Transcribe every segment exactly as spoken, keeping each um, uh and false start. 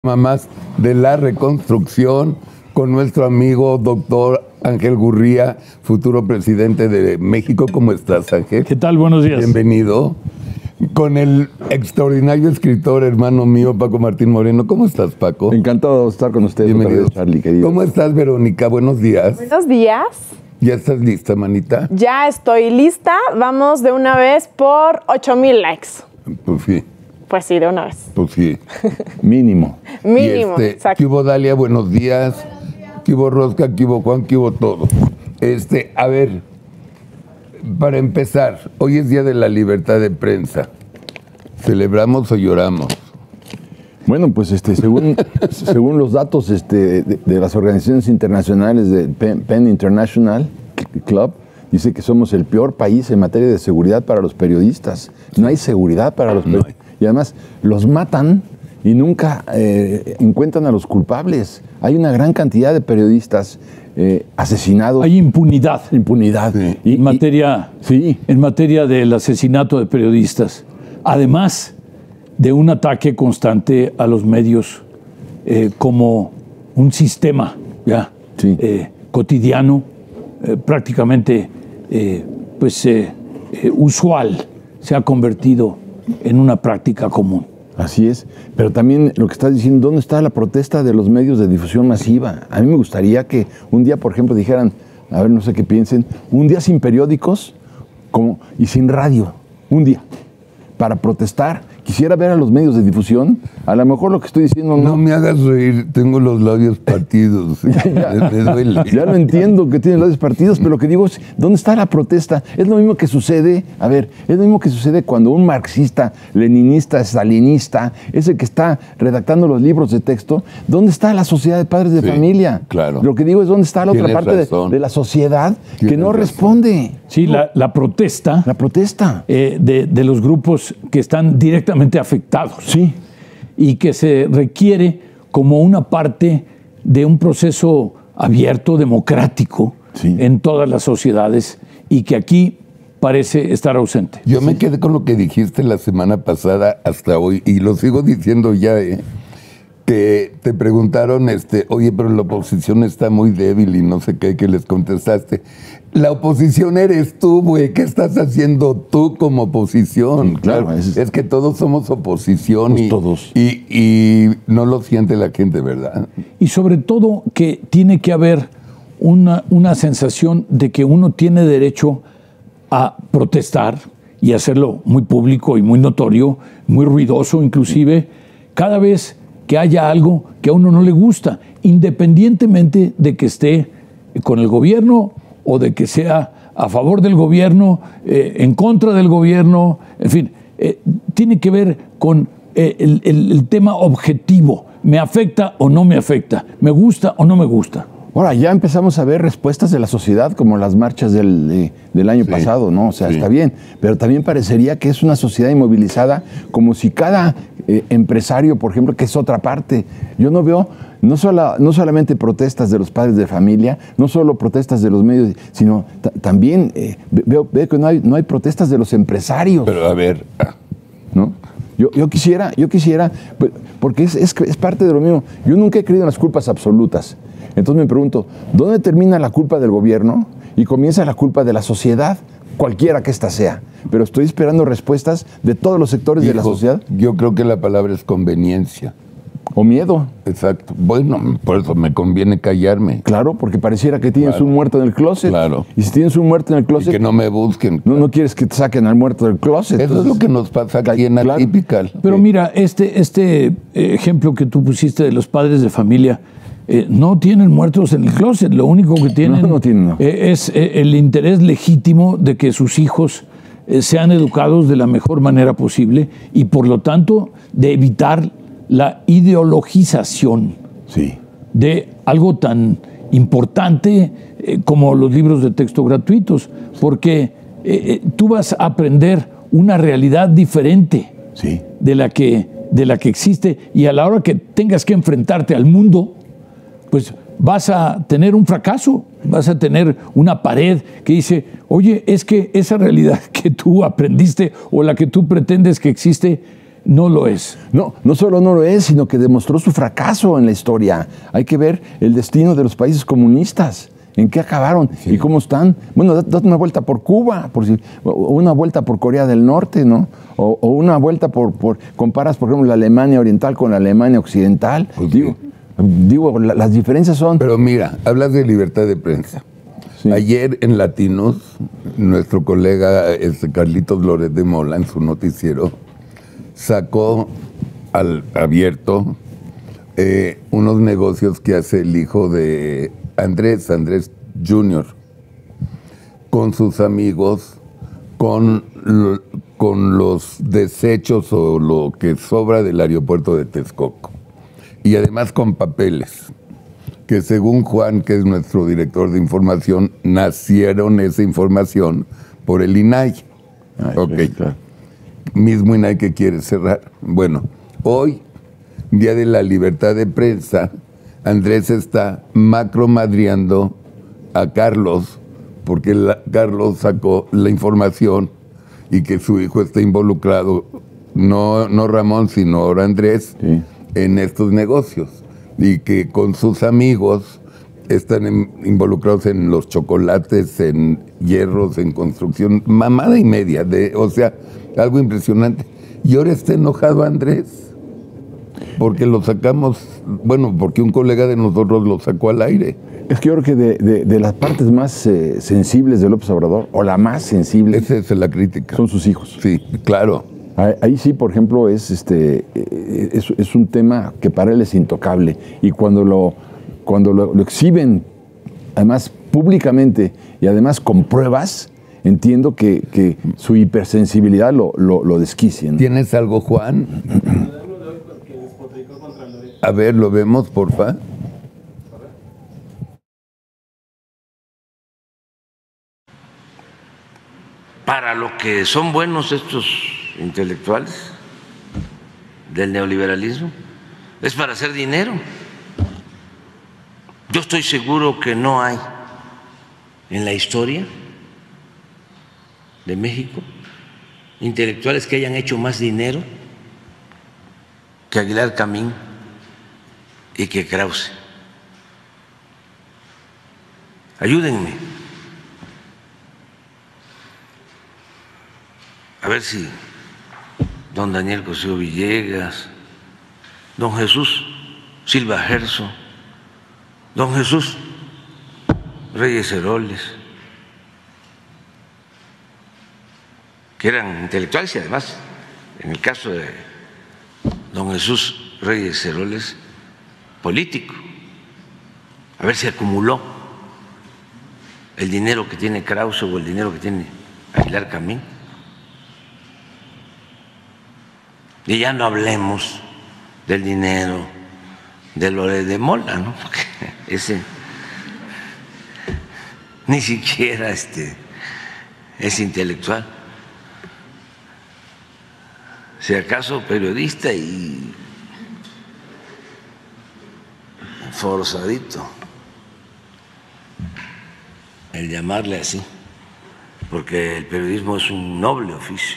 Más de la reconstrucción con nuestro amigo doctor Ángel Gurría, futuro presidente de México. ¿Cómo estás, Ángel? ¿Qué tal? Buenos días. Bienvenido. Con el extraordinario escritor, hermano mío, Paco Martín Moreno. ¿Cómo estás, Paco? Encantado de estar con ustedes. Bienvenido, Charlie, querido. ¿Cómo estás, Verónica? Buenos días. Buenos días. ¿Ya estás lista, manita? Ya estoy lista. Vamos de una vez por ocho mil likes. Pues sí. Pues sí, de una vez. Pues sí. Mínimo. Mínimo, y este, exacto. ¿Qué hubo, Dalia? Buenos días. ¿Qué hubo, Rosca? ¿Qué hubo, Juan? ¿Qué hubo todo? Este, a ver, para empezar, hoy es Día de la Libertad de Prensa. ¿Celebramos o lloramos? Bueno, pues este, según, según los datos este, de, de las organizaciones internacionales de Penn, Penn International Club, dice que somos el peor país en materia de seguridad para los periodistas. No hay seguridad para los periodistas. Y además los matan y nunca eh, encuentran a los culpables. Hay una gran cantidad de periodistas eh, asesinados. Hay impunidad. Impunidad. Sí. Y, en, materia, y, sí. en materia del asesinato de periodistas. Además de un ataque constante a los medios eh, como un sistema ya sí. eh, cotidiano, eh, prácticamente eh, pues, eh, eh, usual, se ha convertido en una práctica común. Así es, pero también lo que estás diciendo, ¿dónde está la protesta de los medios de difusión masiva? A mí me gustaría que un día, por ejemplo, dijeran, a ver, no sé qué piensen, un día sin periódicos como, y sin radio, un día, para protestar. Quisiera ver a los medios de difusión, a lo mejor lo que estoy diciendo no... No me hagas reír, tengo los labios partidos, ya, me duele. Ya lo entiendo que tienen los labios partidos, pero lo que digo es, ¿dónde está la protesta? Es lo mismo que sucede, a ver, es lo mismo que sucede cuando un marxista, leninista, stalinista, es el que está redactando los libros de texto, ¿dónde está la sociedad de padres de sí, familia? Claro. Lo que digo es, ¿dónde está la otra parte de, de la sociedad que no razón. responde? Sí, la, la protesta. La protesta. Eh, de, de los grupos que están directamente afectados. Sí. Y que se requiere como una parte de un proceso abierto, democrático, sí. en todas las sociedades, y que aquí parece estar ausente. Yo sí. me quedé con lo que dijiste la semana pasada hasta hoy, y lo sigo diciendo ya, ¿eh? Que te preguntaron, este, oye, pero la oposición está muy débil y no sé qué, que les contestaste. La oposición eres tú, güey. ¿Qué estás haciendo tú como oposición? Sí, claro, es, es que todos somos oposición pues y, todos. Y, y no lo siente la gente, ¿verdad? Y sobre todo que tiene que haber una, una sensación de que uno tiene derecho a protestar y hacerlo muy público y muy notorio, muy ruidoso inclusive, cada vez que haya algo que a uno no le gusta, independientemente de que esté con el gobierno o de que sea a favor del gobierno, eh, en contra del gobierno, en fin, eh, tiene que ver con eh, el, el, el tema objetivo. ¿Me afecta o no me afecta? ¿Me gusta o no me gusta? Ahora, ya empezamos a ver respuestas de la sociedad, como las marchas del, eh, del año sí, pasado, ¿no? O sea, sí. está bien, pero también parecería que es una sociedad inmovilizada, como si cada eh, empresario, por ejemplo, que es otra parte. Yo no veo, no, sola, no solamente protestas de los padres de familia, no solo protestas de los medios, sino también eh, veo, veo que no hay, no hay protestas de los empresarios. Pero a ver... ¿no? Yo, yo quisiera, yo quisiera, porque es, es, es parte de lo mismo. Yo nunca he creído en las culpas absolutas. Entonces me pregunto, ¿dónde termina la culpa del gobierno y comienza la culpa de la sociedad? Cualquiera que ésta sea. Pero estoy esperando respuestas de todos los sectores Hijo, de la sociedad. Yo creo que la palabra es conveniencia. O miedo. Exacto. Bueno, por eso me conviene callarme. Claro, porque pareciera que tienes claro. un muerto en el closet. Claro. Y si tienes un muerto en el closet... Y que no me busquen. Claro. No, no quieres que te saquen al muerto del closet. Eso entonces, es lo que nos pasa aquí en claro. Atypical. Pero sí. mira, este, este ejemplo que tú pusiste de los padres de familia, eh, no tienen muertos en el closet. Lo único que tienen no, no tienen, no. Eh, es eh, el interés legítimo de que sus hijos eh, sean educados de la mejor manera posible y, por lo tanto, de evitar la ideologización sí. de algo tan importante eh, como los libros de texto gratuitos, porque eh, eh, tú vas a aprender una realidad diferente sí. de la que, de la que existe, y a la hora que tengas que enfrentarte al mundo, pues vas a tener un fracaso, vas a tener una pared que dice, oye, es que esa realidad que tú aprendiste o la que tú pretendes que existe no lo es. No, no solo no lo es, sino que demostró su fracaso en la historia. Hay que ver el destino de los países comunistas. ¿En qué acabaron? Sí. ¿Y cómo están? Bueno, date una vuelta por Cuba, por si, o una vuelta por Corea del Norte, ¿no? O, o una vuelta por, por... Comparas, por ejemplo, la Alemania Oriental con la Alemania Occidental. Pues digo, sí. digo la, las diferencias son... Pero mira, hablas de libertad de prensa. Sí. Ayer en Latinos, nuestro colega este, Carlitos Loret de Mola, en su noticiero, sacó al abierto eh, unos negocios que hace el hijo de... Andrés, Andrés junior, con sus amigos, con, lo, con los desechos o lo que sobra del aeropuerto de Texcoco. Y además con papeles, que según Juan, que es nuestro director de información, nacieron esa información por el I N A I. Ay, ok. Sí, claro. Mismo I N A I que quiere cerrar. Bueno, hoy, Día de la Libertad de Prensa, Andrés está macromadreando a Carlos, porque la, Carlos sacó la información y que su hijo está involucrado, no, no Ramón, sino ahora Andrés, sí. en estos negocios. Y que con sus amigos están en, involucrados en los chocolates, en hierros, en construcción, mamada y media, de, o sea, algo impresionante. Y ahora está enojado Andrés. Porque lo sacamos, bueno, porque un colega de nosotros lo sacó al aire. Es que yo creo que de, de, de las partes más eh, sensibles de López Obrador, o la más sensible... Esa es la crítica. Son sus hijos. Sí, claro. Ahí, ahí sí, por ejemplo, es, este, es, es un tema que para él es intocable. Y cuando lo, cuando lo, lo exhiben, además públicamente, y además con pruebas, entiendo que, que su hipersensibilidad lo, lo, lo desquicia, ¿no? ¿Tienes algo, Juan? A ver, ¿lo vemos, porfa? Para lo que son buenos estos intelectuales del neoliberalismo, es para hacer dinero. Yo estoy seguro que no hay en la historia de México intelectuales que hayan hecho más dinero que Aguilar Camín y que Krause. Ayúdenme a ver si don Daniel Cosío Villegas, don Jesús Silva Gerso, don Jesús Reyes Heroles, que eran intelectuales y además, en el caso de don Jesús Reyes Heroles, político, a ver si acumuló el dinero que tiene Krause o el dinero que tiene Aguilar Camín. Y ya no hablemos del dinero de Loret de Mola, ¿no? Porque ese ni siquiera este, es intelectual. Si acaso periodista y forzadito el llamarle así, porque el periodismo es un noble oficio.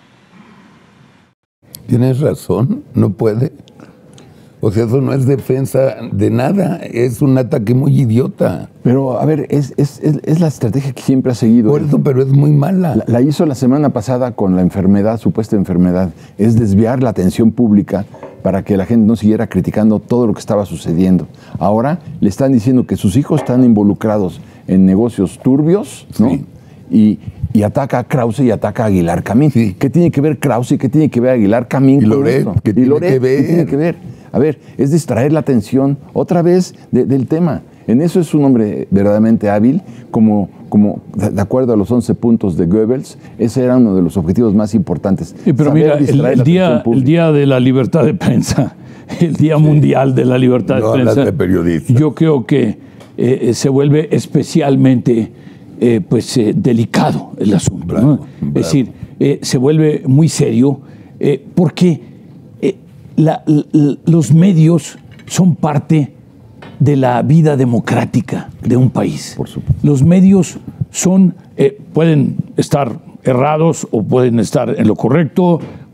Tienes razón, no puede. O sea, eso no es defensa de nada, es un ataque muy idiota. Pero, a ver, es, es, es, es la estrategia que siempre ha seguido. Por eso, pero es muy mala. La, la hizo la semana pasada con la enfermedad, supuesta enfermedad. Es desviar la atención pública para que la gente no siguiera criticando todo lo que estaba sucediendo. Ahora le están diciendo que sus hijos están involucrados en negocios turbios, ¿no? Sí. Y, y ataca a Krause y ataca a Aguilar Camín. Sí. ¿Qué tiene que ver Krause y qué tiene que ver Aguilar Camín? Y Loret, ¿qué tiene Loret, que ver? ¿qué tiene que ver? A ver, es distraer la atención otra vez de, del tema. En eso es un hombre verdaderamente hábil, como, como de acuerdo a los once puntos de Goebbels, ese era uno de los objetivos más importantes. Sí, pero mira, el, el, día, el día de la libertad de prensa, el Día sí. Mundial de la Libertad no de Prensa, de periodista. Yo creo que eh, se vuelve especialmente eh, pues, eh, delicado el asunto. Bravo, ¿no? Bravo. Es decir, eh, se vuelve muy serio eh, porque eh, la, la, los medios son parte de la vida democrática de un país. Por supuesto. Los medios son, eh, pueden estar errados o pueden estar en lo correcto,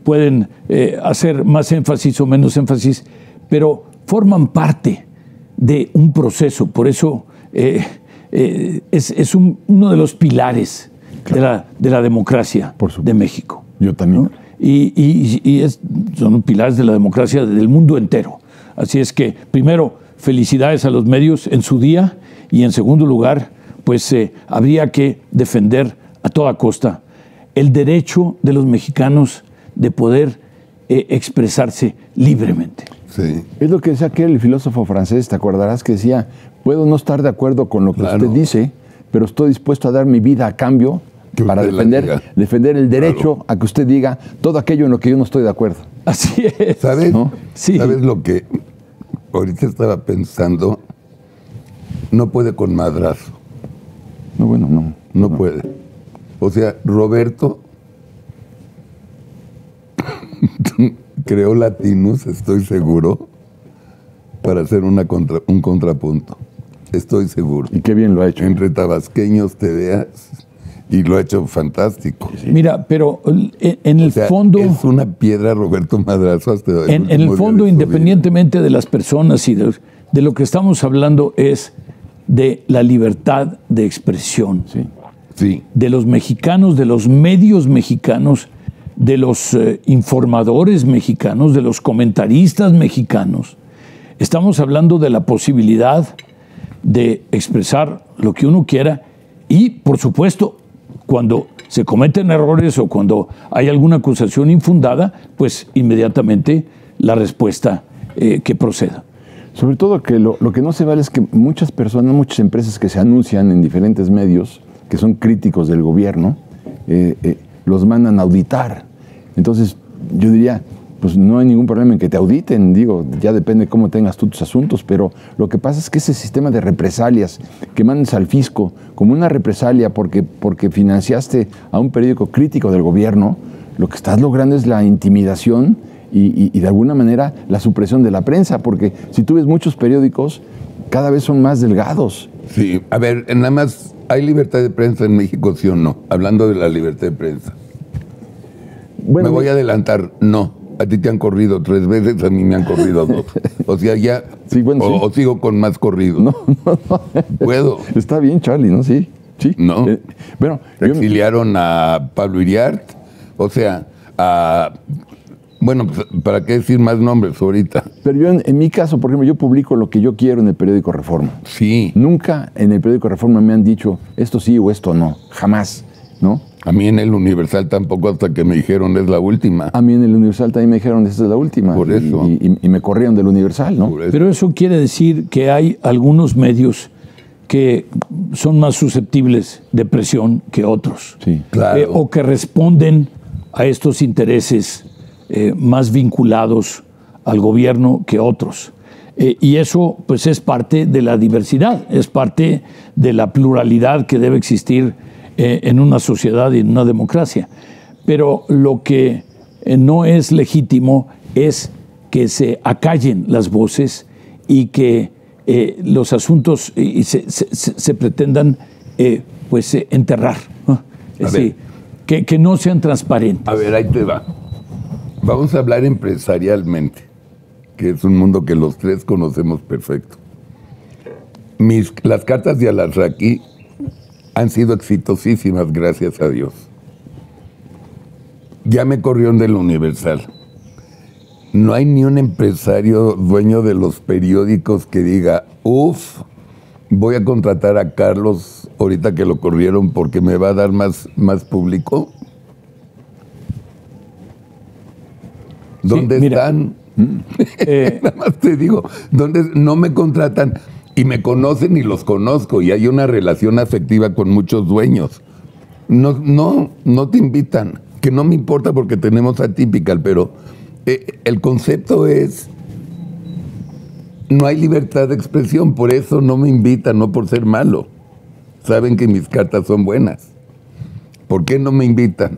pueden eh, hacer más énfasis o menos énfasis, pero forman parte de un proceso. Por eso eh, eh, es, es un, uno de los pilares claro. de, la, de la democracia de México. Yo también. ¿No? Y, y, y es, son pilares de la democracia del mundo entero. Así es que, primero, felicidades a los medios en su día, y en segundo lugar, pues eh, habría que defender a toda costa el derecho de los mexicanos de poder eh, expresarse libremente. Sí. Es lo que decía aquel filósofo francés, te acordarás, que decía, puedo no estar de acuerdo con lo que claro. usted dice, pero estoy dispuesto a dar mi vida a cambio que para defender, defender el derecho claro. a que usted diga todo aquello en lo que yo no estoy de acuerdo. Así es. ¿Sabes? ¿No? Sí. ¿Sabes lo que ahorita estaba pensando? No puede con madrazo. No, bueno, no. No, no. puede. O sea, Roberto creó Latinus, estoy seguro, para hacer una contra, un contrapunto. Estoy seguro. Y qué bien lo ha hecho. Entre tabasqueños te veas, y lo ha hecho fantástico. Sí. Mira, pero en el o sea, fondo... es una piedra Roberto Madrazo hasta En, en el fondo, independientemente de las personas y de, de lo que estamos hablando, es de la libertad de expresión. Sí. Sí. De los mexicanos, de los medios mexicanos, de los eh, informadores mexicanos, de los comentaristas mexicanos. Estamos hablando de la posibilidad de expresar lo que uno quiera y, por supuesto, cuando se cometen errores o cuando hay alguna acusación infundada, pues inmediatamente la respuesta eh, que proceda. Sobre todo que lo, lo que no se vale es que muchas personas, muchas empresas que se anuncian en diferentes medios, que son críticos del gobierno, eh, eh, los mandan a auditar. Entonces, yo diría, pues no hay ningún problema en que te auditen, digo, ya depende cómo tengas tú tus asuntos, pero lo que pasa es que ese sistema de represalias que mandes al fisco como una represalia porque, porque financiaste a un periódico crítico del gobierno, lo que estás logrando es la intimidación y, y, y de alguna manera la supresión de la prensa, porque si tú ves muchos periódicos, cada vez son más delgados. Sí, a ver, nada más, ¿hay libertad de prensa en México, sí o no? Hablando de la libertad de prensa. Bueno, me voy a adelantar, no. A ti te han corrido tres veces, a mí me han corrido dos. O sea, ya, sí, bueno, o, sí. o sigo con más corridos. No, no, no. ¿Puedo? Está bien, Charlie, ¿no? Sí, sí. No. Eh, bueno, exiliaron yo... a Pablo Iriart, o sea, a... Bueno, ¿para qué decir más nombres ahorita? Pero yo, en, en mi caso, por ejemplo, yo publico lo que yo quiero en el periódico Reforma. Sí. Nunca en el periódico Reforma me han dicho esto sí o esto no. Jamás, ¿no? A mí en el Universal tampoco, hasta que me dijeron es la última. A mí en el Universal también me dijeron esta es la última. Por eso. Y, y, y me corrieron del Universal, ¿no? Eso. Pero eso quiere decir que hay algunos medios que son más susceptibles de presión que otros. Sí, claro. Eh, o que responden a estos intereses eh, más vinculados al gobierno que otros. Eh, y eso, pues, es parte de la diversidad, es parte de la pluralidad que debe existir eh, en una sociedad y en una democracia. Pero lo que eh, no es legítimo es que se acallen las voces y que eh, los asuntos eh, se, se, se pretendan eh, pues, eh, enterrar, ¿no? Es decir, que, que no sean transparentes. A ver, ahí te va. Vamos a hablar empresarialmente, que es un mundo que los tres conocemos perfecto. Mis, las cartas de Alarraqui han sido exitosísimas, gracias a Dios. Ya me corrieron del Universal. No hay ni un empresario dueño de los periódicos que diga, uff, voy a contratar a Carlos ahorita que lo corrieron porque me va a dar más, más público. ¿Dónde sí, mira, están? Eh, Nada más te digo, ¿dónde no me contratan? Y me conocen y los conozco y hay una relación afectiva con muchos dueños. No, no, no te invitan, que no me importa porque tenemos Atypical, pero eh, el concepto es, no hay libertad de expresión, por eso no me invitan, no por ser malo. Saben que mis cartas son buenas. ¿Por qué no me invitan?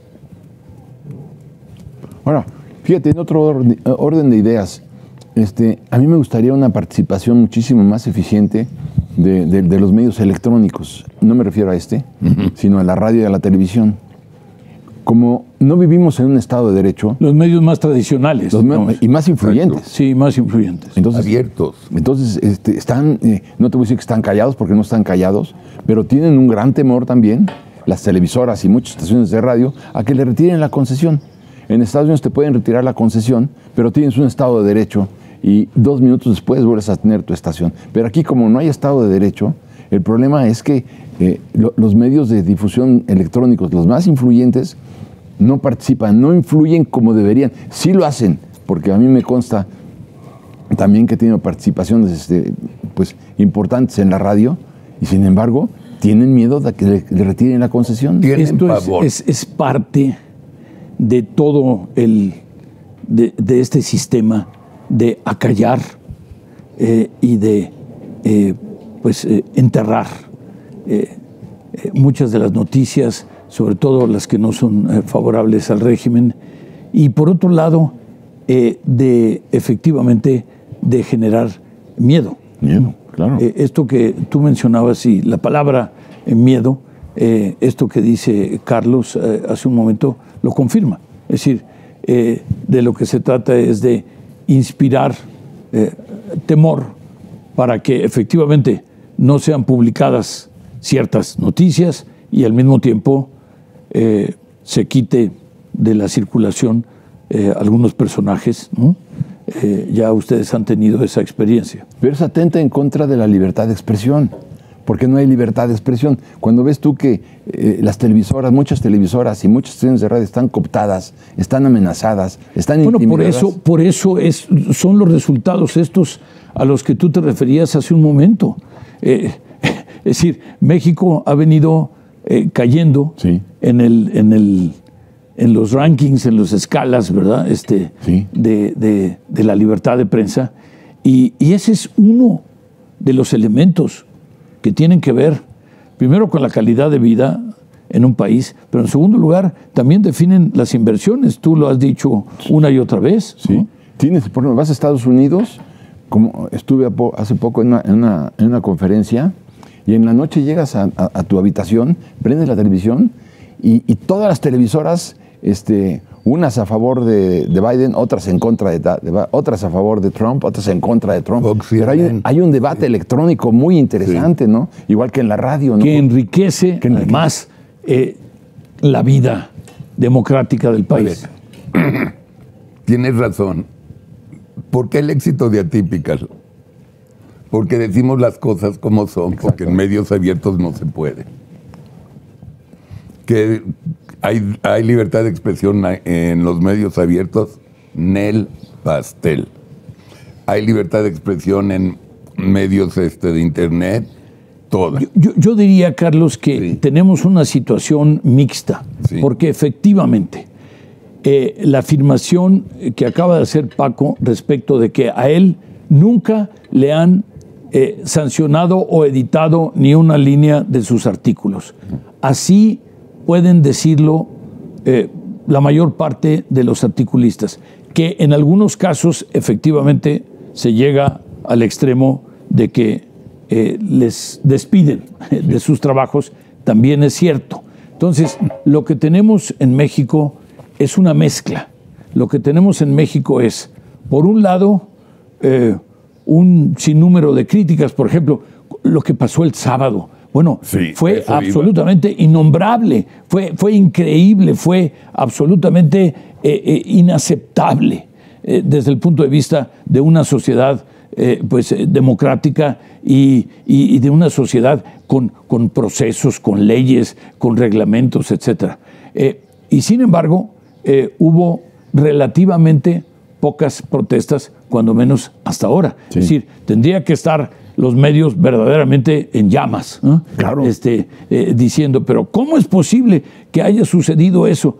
Ahora, fíjate, en otro orden, orden de ideas, este, a mí me gustaría una participación muchísimo más eficiente de, de, de los medios electrónicos. No me refiero a este, uh-huh. sino a la radio y a la televisión. como no vivimos en un Estado de Derecho... Los medios más tradicionales. Los ¿no? Y más influyentes. Exacto. Sí, más influyentes. Entonces, Abiertos. Entonces, este, están, eh, no te voy a decir que están callados porque no están callados, pero tienen un gran temor también, las televisoras y muchas estaciones de radio, a que le retiren la concesión. En Estados Unidos te pueden retirar la concesión, pero tienes un Estado de Derecho y dos minutos después vuelves a tener tu estación. Pero aquí, como no hay Estado de Derecho, el problema es que eh, lo, los medios de difusión electrónicos, los más influyentes, no participan, no influyen como deberían. Sí lo hacen, porque a mí me consta también que he tenido participaciones este, pues, importantes en la radio, y sin embargo tienen miedo de que le, le retiren la concesión. Esto es, es, es parte de todo el de, de este sistema de acallar eh, y de eh, pues eh, enterrar eh, eh, muchas de las noticias, sobre todo las que no son eh, favorables al régimen, y por otro lado eh, de efectivamente de generar miedo. Miedo, claro. Eh, esto que tú mencionabas, y la palabra eh, miedo, eh, esto que dice Carlos eh, hace un momento, lo confirma. Es decir, eh, de lo que se trata es de inspirar eh, temor para que efectivamente no sean publicadas ciertas noticias y al mismo tiempo eh, se quite de la circulación eh, algunos personajes, ¿no? Eh, ya ustedes han tenido esa experiencia. Pero eso atenta en contra de la libertad de expresión, porque no hay libertad de expresión. Cuando ves tú que eh, las televisoras, muchas televisoras y muchas estaciones de radio están cooptadas, están amenazadas, están bueno, intimidadas. por eso, por eso es, son los resultados estos a los que tú te referías hace un momento. Eh, es decir, México ha venido eh, cayendo sí. en el, en el en los rankings, en las escalas, ¿verdad? Este, sí. de, de, de la libertad de prensa. Y, y ese es uno de los elementos que tienen que ver, primero, con la calidad de vida en un país, pero en segundo lugar, también definen las inversiones. Tú lo has dicho una y otra vez. Sí. ¿no? Tienes, por ejemplo, vas a Estados Unidos, como estuve hace poco en una, en una, en una conferencia, y en la noche llegas a, a, a tu habitación, prendes la televisión, y, y todas las televisoras, este, unas a favor de, de Biden, otras en contra de, de otras a favor de Trump, otras en contra de Trump. Fox, Pero hay, hay un debate electrónico muy interesante, sí. ¿no? Igual que en la radio, ¿no? Que enriquece, que enriquece. además, eh, la vida democrática del país. Tienes razón. ¿Por qué el éxito de Atypical? Porque decimos las cosas como son, porque en medios abiertos no se puede. Que hay, hay libertad de expresión en los medios abiertos, Nel pastel. Hay libertad de expresión en medios este, de internet, toda. Yo, yo, yo diría, Carlos, que sí. tenemos una situación mixta, sí. porque efectivamente eh, la afirmación que acaba de hacer Paco respecto de que a él nunca le han eh, sancionado o editado ni una línea de sus artículos. Así pueden decirlo eh, la mayor parte de los articulistas, que en algunos casos efectivamente se llega al extremo de que eh, les despiden de sus trabajos, también es cierto. Entonces, lo que tenemos en México es una mezcla. Lo que tenemos en México es, por un lado, eh, un sinnúmero de críticas, por ejemplo, lo que pasó el sábado. Bueno, sí, fue absolutamente iba. innombrable, fue, fue increíble, fue absolutamente eh, eh, inaceptable eh, desde el punto de vista de una sociedad eh, pues, eh, democrática y, y, y de una sociedad con, con procesos, con leyes, con reglamentos, etcétera. Eh, y sin embargo, eh, hubo relativamente pocas protestas, cuando menos hasta ahora. Sí. Es decir, tendría que estar los medios verdaderamente en llamas, ¿no? Claro. este, eh, diciendo, pero ¿cómo es posible que haya sucedido eso?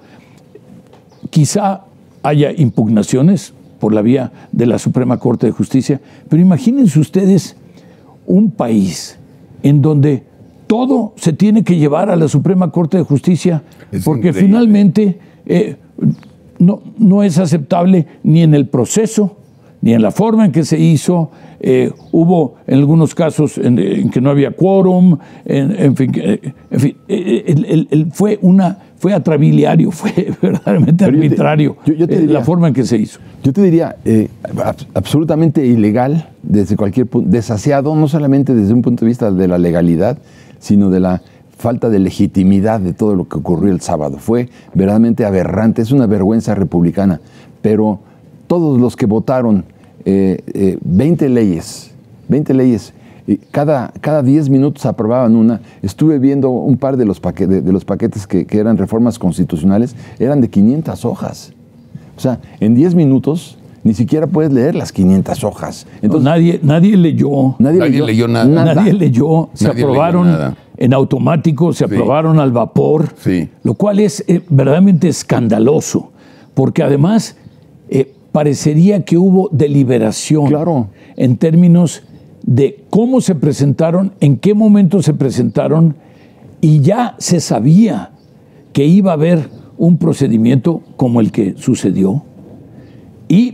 Quizá haya impugnaciones por la vía de la Suprema Corte de Justicia, pero imagínense ustedes un país en donde todo se tiene que llevar a la Suprema Corte de Justicia, es porque increíble. finalmente eh, no, no es aceptable ni en el proceso, ni en la forma en que se hizo. Eh, hubo en algunos casos en, en que no había quórum, en, en fin, eh, en fin eh, el, el, el, fue una fue atrabiliario, fue verdaderamente Pero yo te- arbitrario yo- yo te eh, diría- la forma en que se hizo. Yo te diría, eh, ab- absolutamente ilegal desde cualquier punto, desasiado, no solamente desde un punto de vista de la legalidad, sino de la falta de legitimidad de todo lo que ocurrió el sábado. Fue verdaderamente aberrante, es una vergüenza republicana, pero todos los que votaron eh, eh, veinte leyes, veinte leyes, y cada, cada diez minutos aprobaban una. Estuve viendo un par de los, paque- de, de los paquetes que, que eran reformas constitucionales, eran de quinientas hojas. O sea, en diez minutos ni siquiera puedes leer las quinientas hojas. Entonces, Entonces, nadie, nadie leyó, nadie, Nadie leyó nada. nadie leyó, se Nadie leyó aprobaron nada. en automático, se aprobaron al vapor, Sí. lo cual es eh, verdaderamente escandaloso, porque además eh, parecería que hubo deliberación Claro. en términos de cómo se presentaron, en qué momento se presentaron, y ya se sabía que iba a haber un procedimiento como el que sucedió, y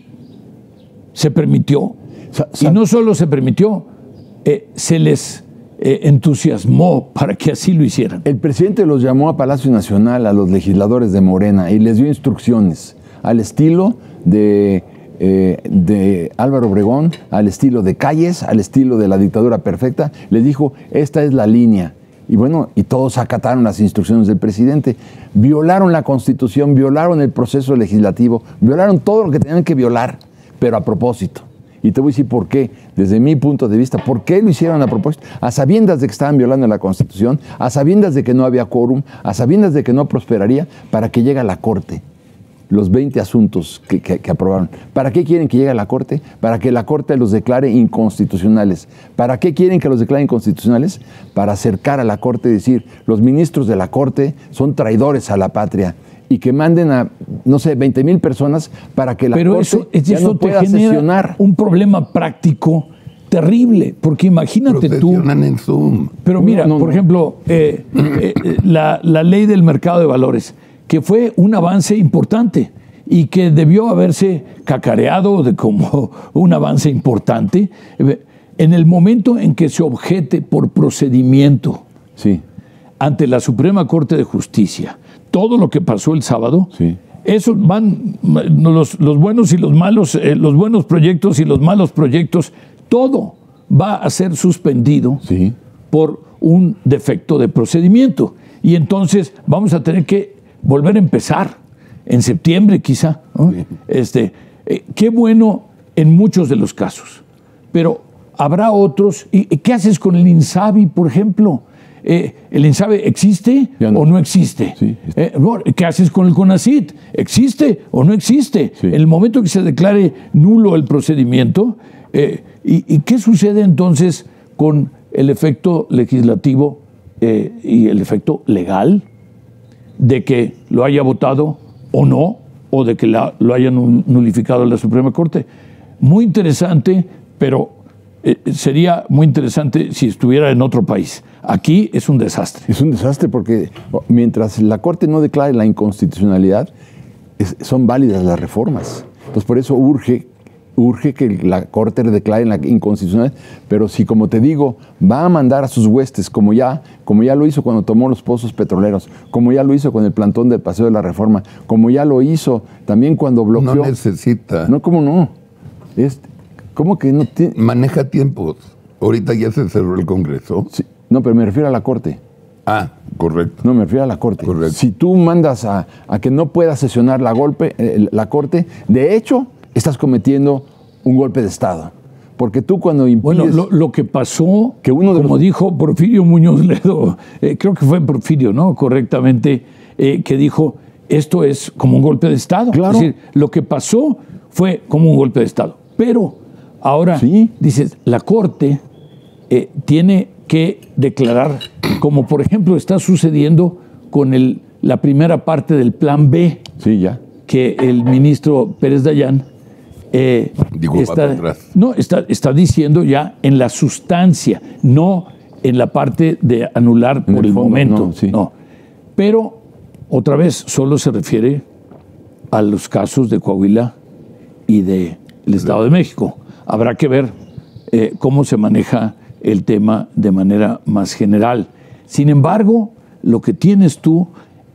se permitió, Sa- y sa- no solo se permitió, eh, se les eh, entusiasmó para que así lo hicieran. el presidente los llamó a Palacio Nacional a los legisladores de Morena y les dio instrucciones al estilo de, eh, de Álvaro Obregón, al estilo de Calles, al estilo de la dictadura perfecta. Les dijo, esta es la línea. Y bueno, y todos acataron las instrucciones del presidente. Violaron la Constitución, violaron el proceso legislativo, violaron todo lo que tenían que violar, pero a propósito. Y te voy a decir por qué, desde mi punto de vista, por qué lo hicieron a propósito, a sabiendas de que estaban violando la Constitución, a sabiendas de que no había quórum, a sabiendas de que no prosperaría, para que llegue a la Corte los veinte asuntos que, que- que aprobaron. ¿Para qué quieren que llegue a la Corte? Para que la Corte los declare inconstitucionales. ¿Para qué quieren que los declare inconstitucionales? Para acercar a la Corte y decir, los ministros de la Corte son traidores a la patria, y que manden a, no sé, veinte mil personas para que la Pero Corte eso, ya eso no te pueda genera sesionar. un problema práctico terrible, porque imagínate tú. Procesionan en Zoom. Pero mira, No, no, por no. ejemplo, eh, eh, eh, la, la ley del mercado de valores, que fue un avance importante y que debió haberse cacareado de como un avance importante, eh, en el momento en que se objete por procedimiento Sí. ante la Suprema Corte de Justicia todo lo que pasó el sábado, Sí. esos van, los, los buenos y los malos, eh, los buenos proyectos y los malos proyectos, todo va a ser suspendido Sí. por un defecto de procedimiento. Y entonces vamos a tener que volver a empezar en septiembre quizá. ¿no? Este, eh, qué bueno en muchos de los casos, pero habrá otros. ¿Y y qué haces con el INSABI, por ejemplo? Eh, ¿El INSABI existe Ya no. o no existe? Sí. Eh, bueno, ¿qué haces con el CONACYT? ¿Existe o no existe? Sí. En el momento que se declare nulo el procedimiento, eh, ¿y, y qué sucede entonces con el efecto legislativo eh, y el efecto legal de que lo haya votado o no, o de que la- lo haya nu- nulificado la Suprema Corte? Muy interesante, pero eh, sería muy interesante si estuviera en otro país. Aquí es un desastre. Es un desastre porque mientras la Corte no declare la inconstitucionalidad, es- son válidas las reformas. Entonces, por eso urge, urge que la Corte declare la inconstitucionalidad. Pero si, como te digo, va a mandar a sus huestes, como ya, como ya lo hizo cuando tomó los pozos petroleros, como ya lo hizo con el plantón del Paseo de la Reforma, como ya lo hizo también cuando No bloqueó... necesita. No, ¿cómo no? Es, ¿Cómo que no tiene...? Maneja tiempos. Ahorita ya se cerró el Congreso. Sí, no, pero me refiero a la Corte. Ah, correcto. No, me refiero a la Corte. Correcto. Si tú mandas a, a que no pueda sesionar la, golpe, eh, la Corte, de hecho, estás cometiendo un golpe de Estado. Porque tú cuando impides... Bueno, lo, lo que pasó, Que uno de como los- dijo Porfirio Muñoz Ledo, eh, creo que fue Porfirio, ¿no? Correctamente, eh, que dijo, esto es como un golpe de Estado. Claro. Es decir, lo que pasó fue como un golpe de Estado. Pero ahora, Sí. dices, la Corte eh, tiene que declarar, como por ejemplo está sucediendo con el, la primera parte del Plan B, Sí, ya. que el ministro Pérez Dayán eh, Digo, va para atrás. no, está, está diciendo ya en la sustancia, no en la parte de anular En por el el, fondo, momento. no, sí. no. Pero, otra vez, solo se refiere a los casos de Coahuila y del Estado de México. Habrá que ver eh, cómo se maneja el tema de manera más general. Sin embargo, lo que tienes tú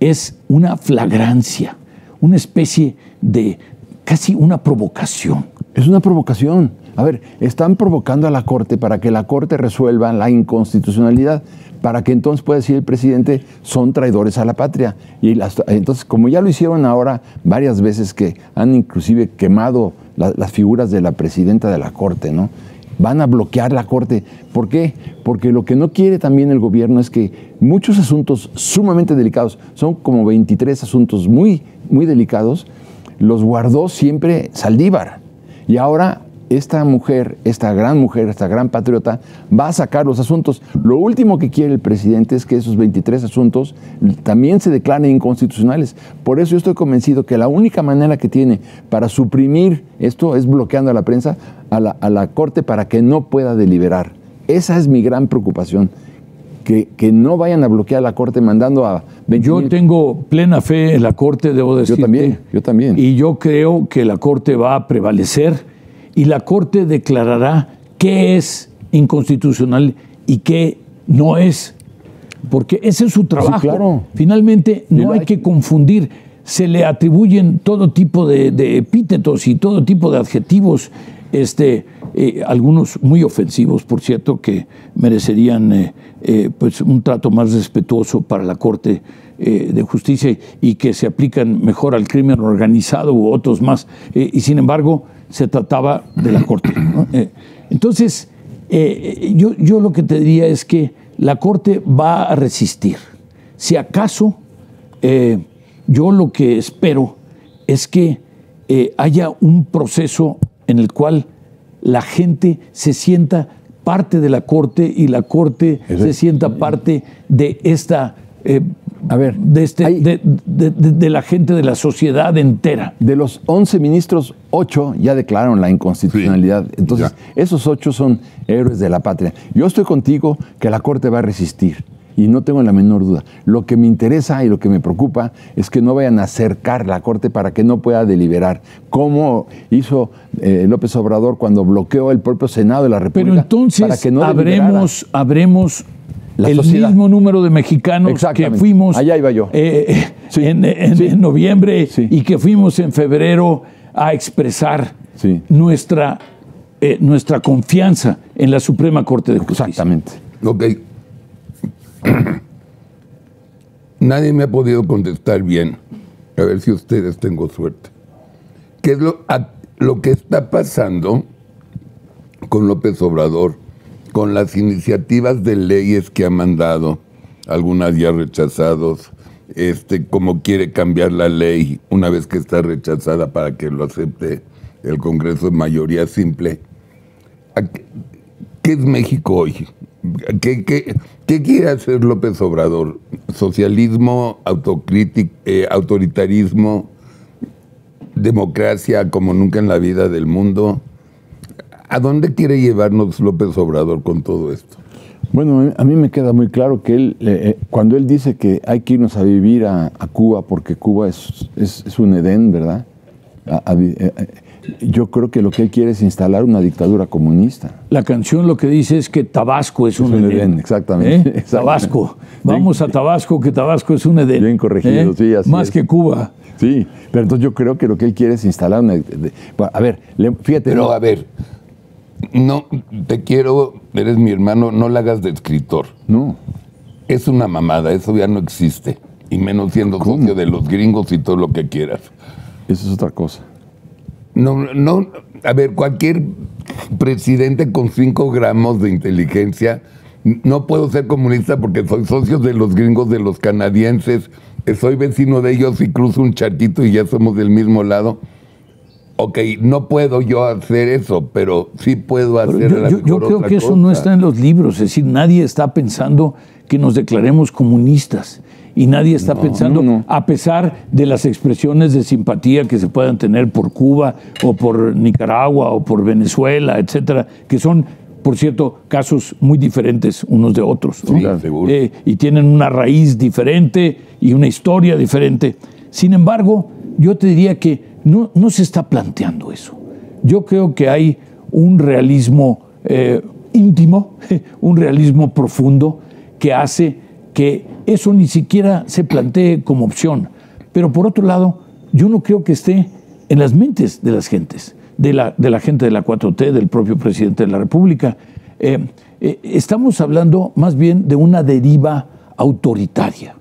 es una flagrancia, una especie de casi una provocación. Es una provocación. A ver, están provocando a la Corte para que la Corte resuelva la inconstitucionalidad, para que entonces pueda decir el presidente, son traidores a la patria. Y las, entonces, como ya lo hicieron ahora varias veces, que han inclusive quemado la, las figuras de la presidenta de la Corte, ¿no? Van a bloquear la Corte. ¿Por qué? Porque lo que no quiere también el gobierno es que muchos asuntos sumamente delicados, son como veintitrés asuntos muy, muy delicados, los guardó siempre Saldívar. Y ahora esta mujer, esta gran mujer, esta gran patriota, va a sacar los asuntos. Lo último que quiere el presidente es que esos veintitrés asuntos también se declaren inconstitucionales. Por eso yo estoy convencido que la única manera que tiene para suprimir esto es bloqueando a la prensa, a la, a la Corte, para que no pueda deliberar. Esa es mi gran preocupación. Que, que no vayan a bloquear a la Corte mandando a... Yo tengo plena fe en la Corte, debo decirte. Yo también, yo también. Y yo creo que la Corte va a prevalecer y la Corte declarará qué es inconstitucional y qué no es. Porque ese es su trabajo. Sí, claro. Finalmente, no hay que confundir. Se le atribuyen todo tipo de, de epítetos y todo tipo de adjetivos, este, eh, algunos muy ofensivos, por cierto, que merecerían eh, eh, pues un trato más respetuoso para la Corte eh, de Justicia y que se aplican mejor al crimen organizado u otros más. Eh, y sin embargo, se trataba de la Corte, ¿no? Eh, entonces, eh, yo, yo lo que te diría es que la Corte va a resistir. Si acaso, eh, yo lo que espero es que eh, haya un proceso en el cual la gente se sienta parte de la Corte y la Corte Eso. se sienta parte de esta... Eh, A ver, de, este, hay, de, de, de, de la gente, de la sociedad entera. De los once ministros, ocho ya declararon la inconstitucionalidad. Sí, Entonces, ya. esos ocho son héroes de la patria. Yo estoy contigo que la Corte va a resistir y no tengo la menor duda. Lo que me interesa y lo que me preocupa es que no vayan a acercar la Corte para que no pueda deliberar, como hizo eh, López Obrador cuando bloqueó el propio Senado de la República. Pero entonces para que no habremos, habremos La el sociedad. mismo número de mexicanos que fuimos Allá iba yo. Eh, sí. en, en, sí. en noviembre sí. y que fuimos en febrero a expresar sí. nuestra, eh, nuestra confianza en la Suprema Corte de Justicia. Exactamente. Ok. Nadie me ha podido contestar bien. A ver si ustedes tengo suerte. ¿Qué es lo, a, lo que está pasando con López Obrador, con las iniciativas de leyes que ha mandado, algunas ya rechazados, este, como quiere cambiar la ley una vez que está rechazada para que lo acepte el Congreso de mayoría simple? ¿Qué es México hoy? ¿Qué, qué, qué quiere hacer López Obrador? ¿Socialismo, autocrítico, eh, autoritarismo, democracia como nunca en la vida del mundo? ¿A dónde quiere llevarnos López Obrador con todo esto? Bueno, a mí me queda muy claro que él, eh, cuando él dice que hay que irnos a vivir a, a Cuba porque Cuba es, es, es un Edén, ¿verdad? A, a, eh, yo creo que lo que él quiere es instalar una dictadura comunista. La canción lo que dice es que Tabasco es, es un, un Edén. Edén. Exactamente. ¿Eh? exactamente. Tabasco. Vamos a Tabasco, que Tabasco es un Edén. Bien corregido, ¿Eh? sí, así Más es. que Cuba. Sí, pero entonces yo creo que lo que él quiere es instalar una... De, a ver, le, fíjate... Pero no, a ver, no, te quiero, eres mi hermano, no la hagas de escritor. No. Es una mamada, eso ya no existe. Y menos siendo ¿Cómo? socio de los gringos y todo lo que quieras. Eso es otra cosa. No, no, a ver, cualquier presidente con cinco gramos de inteligencia, no puedo ser comunista porque soy socio de los gringos, de los canadienses, soy vecino de ellos y cruzo un charquito y ya somos del mismo lado. Ok, no puedo yo hacer eso, pero sí puedo hacer yo, la yo, yo creo otra que eso cosa. no está en los libros, es decir, nadie está pensando que nos declaremos comunistas y nadie está No, pensando, no, no. a pesar de las expresiones de simpatía que se puedan tener por Cuba o por Nicaragua o por Venezuela, etcétera, que son, por cierto, casos muy diferentes unos de otros, ¿no? Sí, seguro. Eh, y tienen una raíz diferente y una historia diferente. Sin embargo, yo te diría que no, no se está planteando eso. Yo creo que hay un realismo eh, íntimo, un realismo profundo que hace que eso ni siquiera se plantee como opción. Pero por otro lado, yo no creo que esté en las mentes de las gentes, de la, de la gente de la cuatro T, del propio presidente de la República. Eh, eh, estamos hablando más bien de una deriva autoritaria,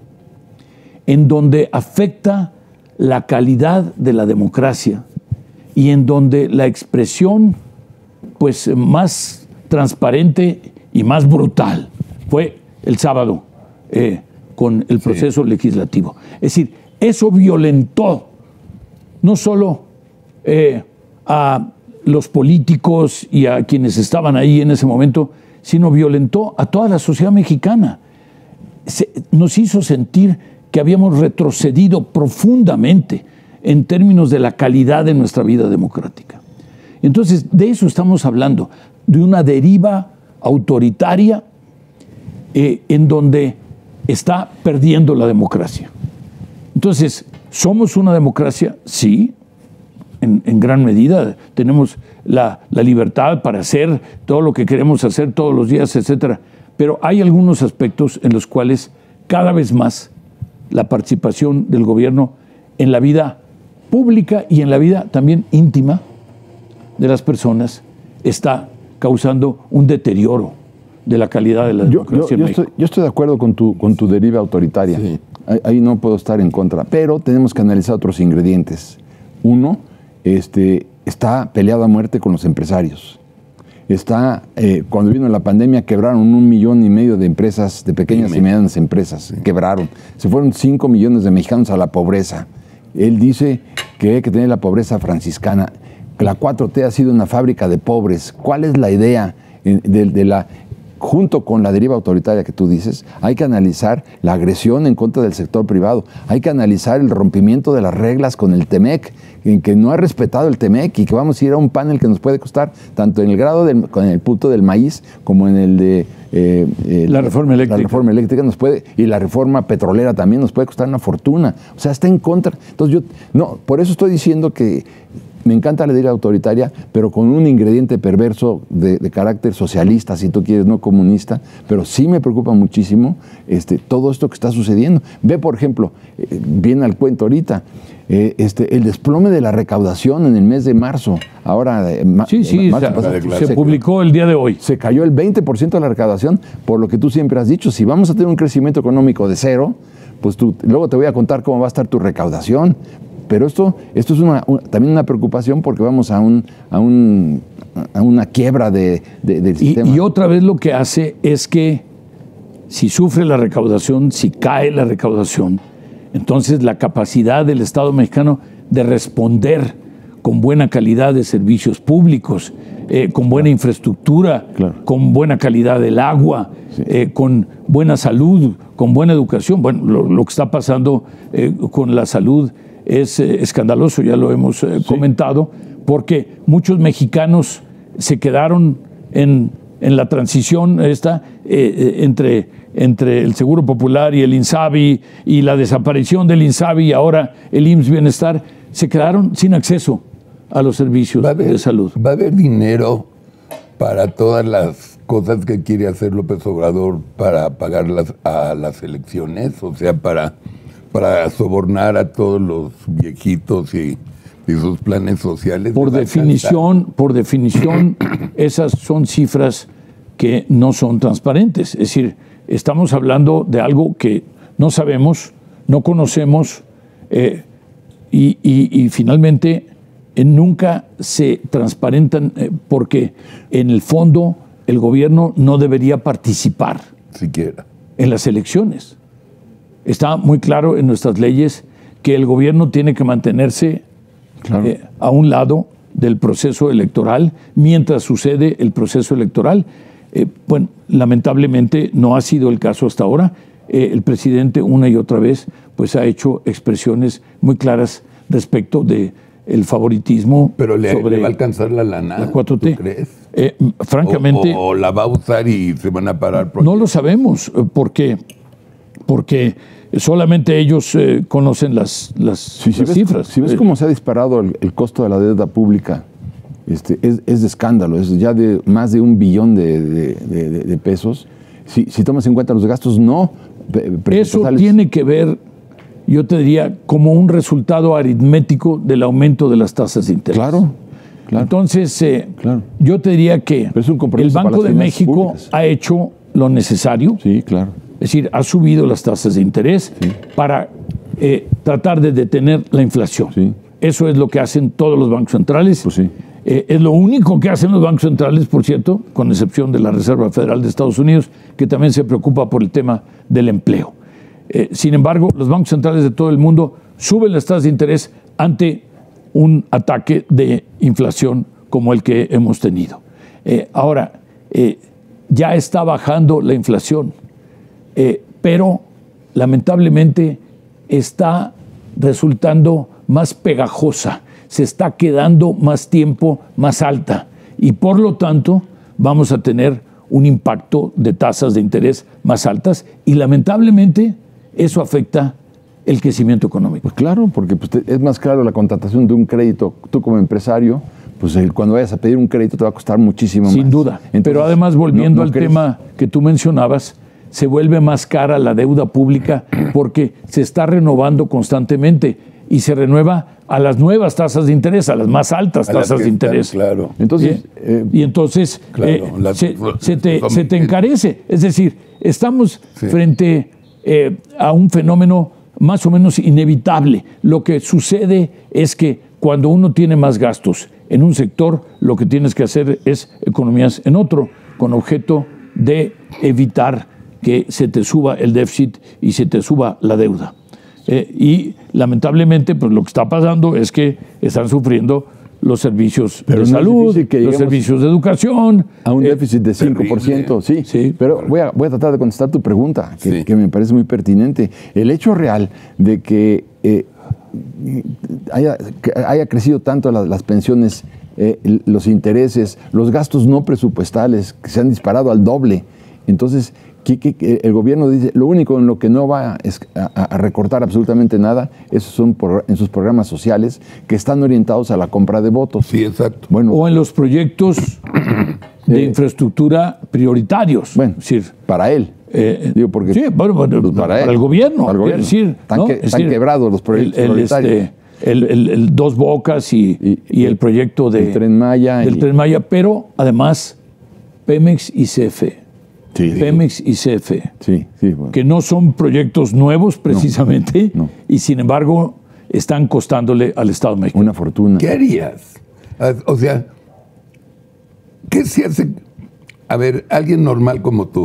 en donde afecta la calidad de la democracia y en donde la expresión pues, más transparente y más brutal fue el sábado eh, con el proceso sí. legislativo. Es decir, eso violentó no solo eh, a los políticos y a quienes estaban ahí en ese momento, sino violentó a toda la sociedad mexicana. Se, nos hizo sentir que habíamos retrocedido profundamente en términos de la calidad de nuestra vida democrática. Entonces, de eso estamos hablando, de una deriva autoritaria eh, en donde está perdiendo la democracia. Entonces, ¿somos una democracia? Sí, en, en gran medida. Tenemos la, la libertad para hacer todo lo que queremos hacer todos los días, etcétera. Pero hay algunos aspectos en los cuales cada vez más la participación del gobierno en la vida pública y en la vida también íntima de las personas está causando un deterioro de la calidad de la democracia yo, yo, en yo México. Estoy, yo estoy de acuerdo con tu, con tu deriva autoritaria. Sí. Ahí, ahí no puedo estar en contra. Pero tenemos que analizar otros ingredientes. Uno, este, está peleado a muerte con los empresarios. Está, eh, cuando vino la pandemia, quebraron un millón y medio de empresas, de pequeñas sí, y medianas empresas. Sí. Quebraron. Se fueron cinco millones de mexicanos a la pobreza. Él dice que hay que tener la pobreza franciscana. La cuatro T ha sido una fábrica de pobres. ¿Cuál es la idea de, de la... Junto con la deriva autoritaria que tú dices, hay que analizar la agresión en contra del sector privado, hay que analizar el rompimiento de las reglas con el Temec, en que no ha respetado el Temec y que vamos a ir a un panel que nos puede costar, tanto en el grado del, con el punto del maíz, como en el de eh, eh, la reforma eléctrica. La reforma eléctrica nos puede, y la reforma petrolera también nos puede costar una fortuna. O sea, está en contra. Entonces yo, no, por eso estoy diciendo que me encanta la deriva autoritaria, pero con un ingrediente perverso de, de carácter socialista, si tú quieres, no comunista, pero sí me preocupa muchísimo este, todo esto que está sucediendo. Ve, por ejemplo, eh, viene al cuento ahorita, eh, este, el desplome de la recaudación en el mes de marzo. Ahora, eh, ma, sí, sí, marzo, se, pasado, se, se publicó el día de hoy. Se cayó el veinte por ciento de la recaudación, por lo que tú siempre has dicho, si vamos a tener un crecimiento económico de cero, pues tú, luego te voy a contar cómo va a estar tu recaudación. Pero esto, esto es una, una, también una preocupación porque vamos a, un, a, un, a una quiebra de, de, del sistema. Y, y otra vez lo que hace es que si sufre la recaudación, si cae la recaudación, entonces la capacidad del Estado mexicano de responder con buena calidad de servicios públicos, eh, con buena infraestructura, claro. con buena calidad del agua, sí. eh, con buena salud, con buena educación. Bueno, lo, lo que está pasando eh, con la salud es eh, escandaloso, ya lo hemos eh, sí. comentado, porque muchos mexicanos se quedaron en, en la transición esta eh, entre, entre el Seguro Popular y el INSABI y la desaparición del INSABI y ahora el I M S S Bienestar, se quedaron sin acceso a los servicios haber, de salud. ¿Va a haber dinero para todas las cosas que quiere hacer López Obrador para pagar las, a las elecciones? O sea, para... para sobornar a todos los viejitos y, y sus planes sociales. Por definición, por definición, esas son cifras que no son transparentes. Es decir, estamos hablando de algo que no sabemos, no conocemos eh, y, y, y finalmente eh, nunca se transparentan eh, porque en el fondo el gobierno no debería participar siquiera en las elecciones. Está muy claro en nuestras leyes que el gobierno tiene que mantenerse claro. eh, a un lado del proceso electoral mientras sucede el proceso electoral. Eh, bueno, lamentablemente no ha sido el caso hasta ahora. Eh, el presidente una y otra vez pues ha hecho expresiones muy claras respecto de el favoritismo. Pero le, sobre le va a alcanzar la lana, la cuatro T. ¿tú crees? Eh, francamente... O, o, o la va a usar y se van a parar. No lo sabemos, porque... porque solamente ellos eh, conocen las, las, sí, las si ves, cifras. Si ves cómo se ha disparado el, el costo de la deuda pública, este, es, es de escándalo, es ya de más de un billón de, de, de, de pesos. Si, si tomas en cuenta los gastos no Eso tiene que ver, yo te diría, como un resultado aritmético del aumento de las tasas de interés. Claro. Claro. Entonces, eh, claro. yo te diría que el Banco de México públicas. ha hecho lo necesario. Sí, claro. Es decir, ha subido las tasas de interés sí. para eh, tratar de detener la inflación. Sí. Eso es lo que hacen todos los bancos centrales. Pues sí. Eh, es lo único que hacen los bancos centrales, por cierto, con excepción de la Reserva Federal de Estados Unidos, que también se preocupa por el tema del empleo. Eh, sin embargo, los bancos centrales de todo el mundo suben las tasas de interés ante un ataque de inflación como el que hemos tenido. Eh, ahora, eh, ya está bajando la inflación, eh, pero lamentablemente está resultando más pegajosa, se está quedando más tiempo más alta y por lo tanto vamos a tener un impacto de tasas de interés más altas y lamentablemente eso afecta el crecimiento económico. Pues claro, porque pues, te, es más claro la contratación de un crédito. Tú como empresario, pues el, cuando vayas a pedir un crédito te va a costar muchísimo más. Sin duda. Entonces, pero además, volviendo no, no al crees. tema que tú mencionabas, se vuelve más cara la deuda pública porque se está renovando constantemente y se renueva a las nuevas tasas de interés, a las más altas a tasas de interés. Están, claro. Entonces, eh, y entonces claro, eh, la, se, se, te, se te encarece. Es decir, estamos sí. frente eh, a un fenómeno más o menos inevitable. Lo que sucede es que cuando uno tiene más gastos en un sector, lo que tienes que hacer es economías en otro, con objeto de evitar que se te suba el déficit y se te suba la deuda. Eh, y lamentablemente, pues lo que está pasando es que están sufriendo los servicios pero de no salud, los servicios de educación. A un déficit de cinco por ciento, sí. sí. Pero voy a, voy a tratar de contestar tu pregunta, que, sí. que me parece muy pertinente. El hecho real de que, eh, haya, que haya crecido tanto las, las pensiones, eh, los intereses, los gastos no presupuestales, que se han disparado al doble. Entonces, que, que, que el gobierno dice, lo único en lo que no va es a, a recortar absolutamente nada, esos son por, en sus programas sociales que están orientados a la compra de votos. Sí, exacto. Bueno, o en los proyectos de eh, infraestructura prioritarios. Bueno, es decir, para él. Eh, digo porque, sí, bueno, bueno pues para, para él, el gobierno. Para el gobierno. Es decir, están, ¿no? que, es están decir, quebrados los proyectos el, el, prioritarios. Este, el, el, el Dos Bocas y, y, y el proyecto de, el Tren Maya. del Y, Tren Maya, pero además Pemex y C F E. Sí, Pemex sí. y C F E, sí, sí, bueno. que no son proyectos nuevos precisamente, no, no. y sin embargo están costándole al Estado mexicano una fortuna. ¿Qué harías? O sea, ¿qué se hace? A ver, alguien normal como tú,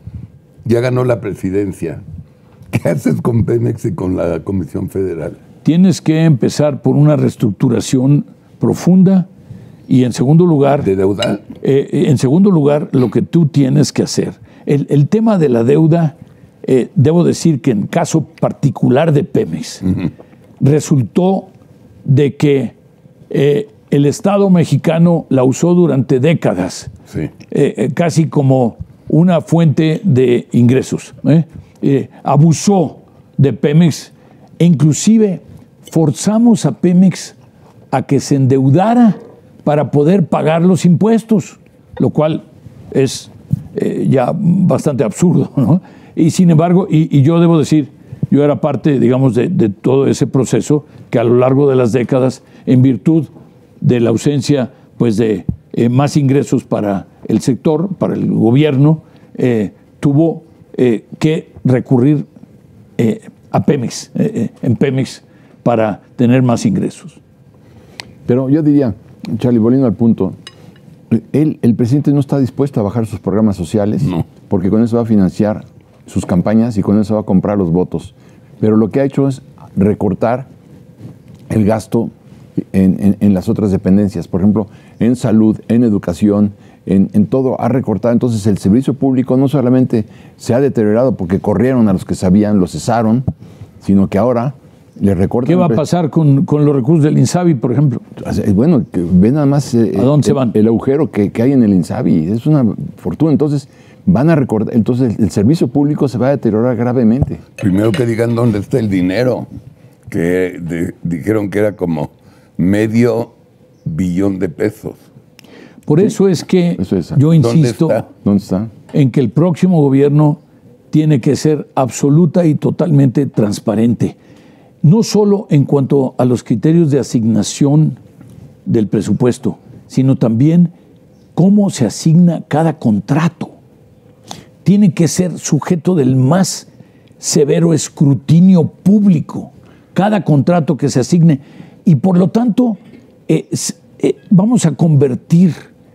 ya ganó la presidencia, ¿qué haces con Pemex y con la Comisión Federal? Tienes que empezar por una reestructuración profunda. Y en segundo lugar, ¿de deuda? Eh, en segundo lugar, lo que tú tienes que hacer. El, el tema de la deuda, eh, debo decir que en caso particular de Pemex, uh-huh. resultó de que eh, el Estado mexicano la usó durante décadas, sí. eh, casi como una fuente de ingresos. ¿eh? Eh, abusó de Pemex e inclusive forzamos a Pemex a que se endeudara para poder pagar los impuestos, lo cual es eh, ya bastante absurdo, ¿no? Y sin embargo, y, y yo debo decir, yo era parte, digamos, de, de todo ese proceso que a lo largo de las décadas, en virtud de la ausencia, pues, de eh, más ingresos para el sector, para el gobierno, eh, tuvo eh, que recurrir eh, a Pemex, eh, en Pemex, para tener más ingresos. Pero yo diría, Charlie, volviendo al punto, él, el presidente no está dispuesto a bajar sus programas sociales, no. porque con eso va a financiar sus campañas y con eso va a comprar los votos. Pero lo que ha hecho es recortar el gasto en, en, en las otras dependencias. Por ejemplo, en salud, en educación, en, en todo ha recortado. Entonces el servicio público no solamente se ha deteriorado porque corrieron a los que sabían, los cesaron, sino que ahora le recortan. ¿Qué va a pasar con, con los recursos del INSABI, por ejemplo? Bueno, que ve nada más eh, ¿a dónde el, se van? El agujero que, que hay en el INSABI. Es una fortuna. Entonces van a recortar. Entonces el servicio público se va a deteriorar gravemente. Primero que digan dónde está el dinero, que de, dijeron que era como medio billón de pesos. Por eso es que eso es. yo insisto ¿Dónde está? ¿Dónde está? en que el próximo gobierno tiene que ser absoluta y totalmente transparente, no solo en cuanto a los criterios de asignación del presupuesto, sino también cómo se asigna cada contrato. Tiene que ser sujeto del más severo escrutinio público, cada contrato que se asigne, y por lo tanto eh, eh, vamos a convertir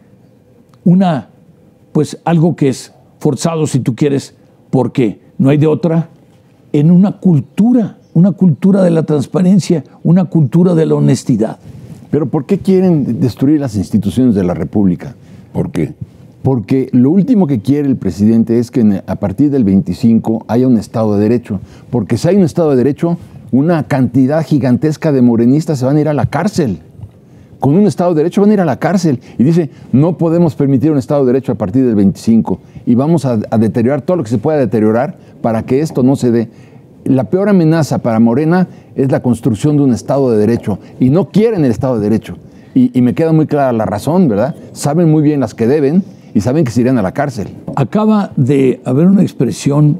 una, pues algo que es forzado, si tú quieres, porque no hay de otra, en una cultura, una cultura de la transparencia, una cultura de la honestidad. Pero ¿por qué quieren destruir las instituciones de la República? ¿Por qué? Porque lo último que quiere el presidente es que a partir del veinticinco haya un Estado de Derecho. Porque si hay un Estado de Derecho, una cantidad gigantesca de morenistas se van a ir a la cárcel. Con un Estado de Derecho van a ir a la cárcel. Y dice, no podemos permitir un Estado de Derecho a partir del veinticinco. Y vamos a, a deteriorar todo lo que se pueda deteriorar para que esto no se dé. La peor amenaza para Morena es la construcción de un Estado de Derecho. Y no quieren el Estado de Derecho. Y, y me queda muy clara la razón, ¿verdad? Saben muy bien las que deben y saben que se irán a la cárcel. Acaba de haber una expresión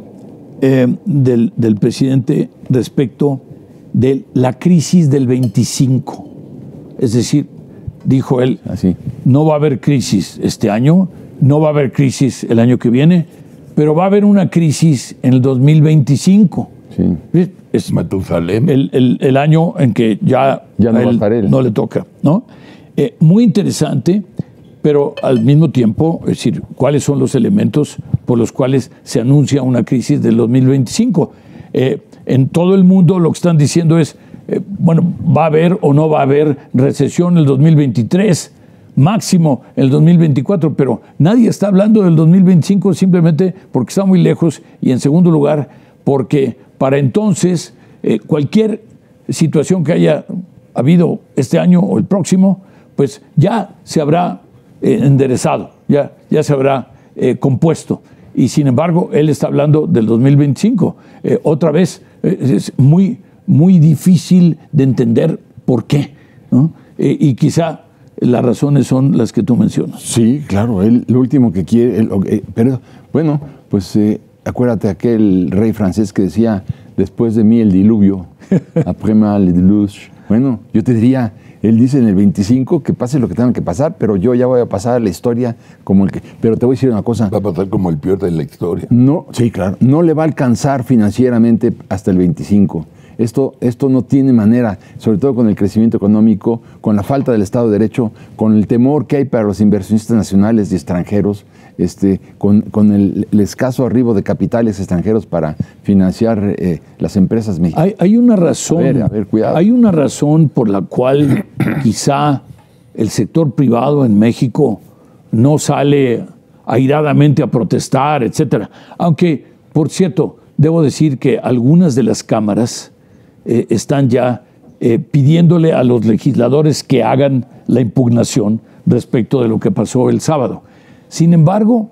eh, del, del presidente respecto de la crisis del veinticinco. Es decir, dijo él, Así. no va a haber crisis este año, no va a haber crisis el año que viene, pero va a haber una crisis en el dos mil veinticinco. Sí. Es Matusalem. el, el, el año en que ya, Ya no a va a estar él. no le toca, ¿no? Eh, muy interesante, pero al mismo tiempo, es decir, ¿cuáles son los elementos por los cuales se anuncia una crisis del dos mil veinticinco? Eh, en todo el mundo lo que están diciendo es, eh, bueno, va a haber o no va a haber recesión en el dos mil veintitrés, máximo el dos mil veinticuatro, pero nadie está hablando del dos mil veinticinco simplemente porque está muy lejos, y en segundo lugar, porque para entonces eh, cualquier situación que haya habido este año o el próximo, pues ya se habrá eh, enderezado, ya, ya se habrá eh, compuesto. Y sin embargo, él está hablando del dos mil veinticinco. Eh, otra vez, eh, es muy, muy difícil de entender por qué, ¿no? Eh, y quizá las razones son las que tú mencionas. Sí, claro, él lo último que quiere, él, eh, pero bueno, pues eh, acuérdate aquel rey francés que decía, después de mí el diluvio, après moi le déluge. Bueno, yo te diría, él dice en el veinticinco que pase lo que tenga que pasar, pero yo ya voy a pasar la historia como el que... Pero te voy a decir una cosa. Va a pasar como el peor de la historia. No, sí, claro. No le va a alcanzar financieramente hasta el veinticinco. Esto, esto no tiene manera, sobre todo con el crecimiento económico, con la falta del Estado de Derecho, con el temor que hay para los inversionistas nacionales y extranjeros, este, con, con el, el escaso arribo de capitales extranjeros para financiar eh, las empresas mexicanas. Hay, hay una razón, A ver, a ver, cuidado. hay una razón por la cual quizá el sector privado en México no sale airadamente a protestar, etcétera. Aunque, por cierto, debo decir que algunas de las cámaras eh, están ya eh, pidiéndole a los legisladores que hagan la impugnación respecto de lo que pasó el sábado. Sin embargo,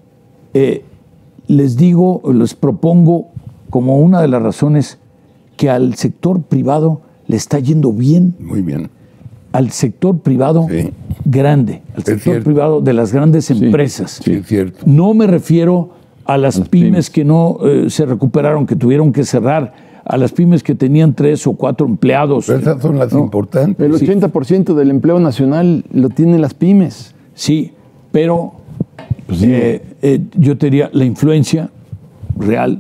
eh, les digo, les propongo como una de las razones que al sector privado le está yendo bien, Muy bien. al sector privado Sí. grande, al Es sector cierto. privado de las grandes empresas. Sí, es cierto. No me refiero a las, las pymes, pymes. que no eh, se recuperaron, que tuvieron que cerrar, a las pymes que tenían tres o cuatro empleados. Pero esas son las No. importantes. El ochenta por ciento del empleo nacional lo tienen las pymes. Sí, pero Pues sí. eh, eh, yo te diría, la influencia real,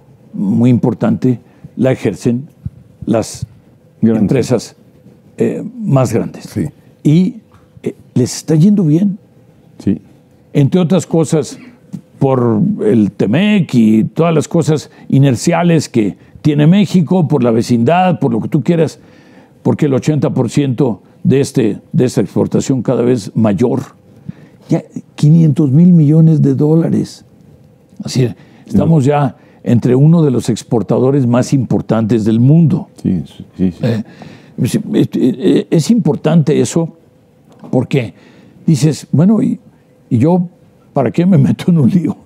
muy importante, la ejercen las Grandes. empresas eh, más grandes. Sí. Y eh, les está yendo bien, Sí. entre otras cosas, por el Temec y todas las cosas inerciales que tiene México, por la vecindad, por lo que tú quieras, porque el ochenta por ciento de, este, de esta exportación cada vez mayor, ya quinientos mil millones de dólares. Así es, estamos ya entre uno de los exportadores más importantes del mundo. Sí, sí, sí. Eh, es, es- es importante eso porque dices, bueno, y, y yo, ¿para qué me meto en un lío?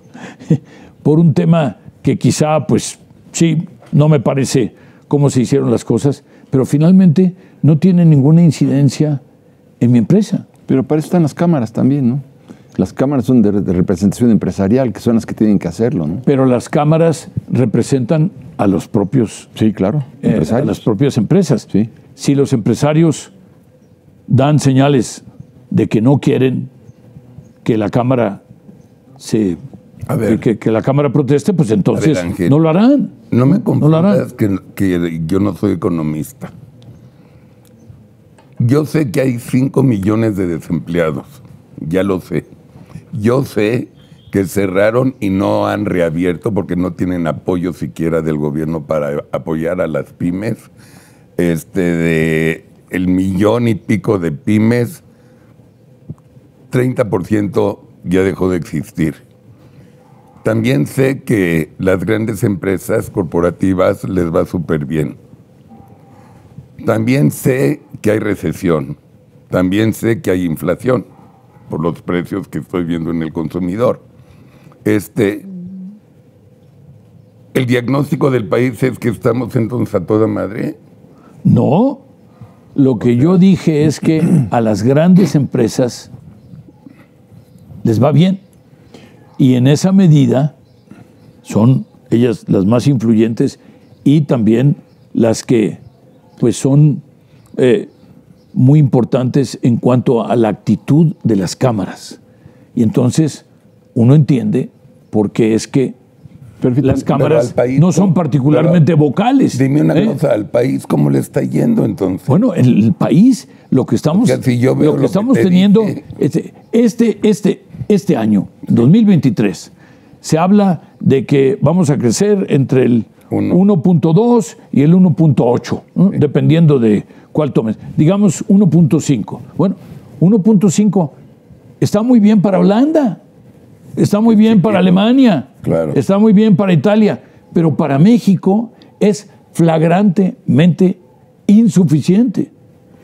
Por un tema que quizá, pues, sí, no me parece cómo se hicieron las cosas, pero finalmente no tiene ninguna incidencia en mi empresa. Pero para eso están las cámaras también, ¿no? Las cámaras son de, de representación empresarial, que son las que tienen que hacerlo, ¿no? Pero las cámaras representan a los propios... Sí, claro. Eh, a las propias empresas. Sí. Si los empresarios dan señales de que no quieren que la Cámara se... A ver. Que, que la Cámara proteste, pues entonces A ver, Ángel, no lo harán. No me No lo harán. confundas que, que yo no soy economista. Yo sé que hay cinco millones de desempleados, ya lo sé. Yo sé que cerraron y no han reabierto porque no tienen apoyo siquiera del gobierno para apoyar a las pymes. Este, de el millón y pico de pymes, treinta por ciento ya dejó de existir. También sé que las grandes empresas corporativas les va súper bien. También sé que hay recesión. También sé que hay inflación por los precios que estoy viendo en el consumidor. Este, ¿el diagnóstico del país es que estamos entonces a toda madre? No. Lo que yo dije es que a las grandes empresas les va bien. Y en esa medida son ellas las más influyentes y también las que pues son eh, muy importantes en cuanto a la actitud de las cámaras. Y entonces uno entiende por qué es que las cámaras país, no son particularmente pero, vocales. Dime una ¿eh? cosa, ¿al país cómo le está yendo entonces? Bueno, el, el país, lo que estamos, si yo veo lo que lo estamos que te teniendo, dije. este, este, este, este año, dos mil veintitrés, se habla de que vamos a crecer entre el Uno. uno punto dos y el uno punto ocho, ¿no? Dependiendo de cuál tomes. Digamos uno punto cinco. Bueno, uno punto cinco está muy bien para Holanda, está muy bien para Alemania, Claro. está muy bien para Italia, pero para México es flagrantemente insuficiente.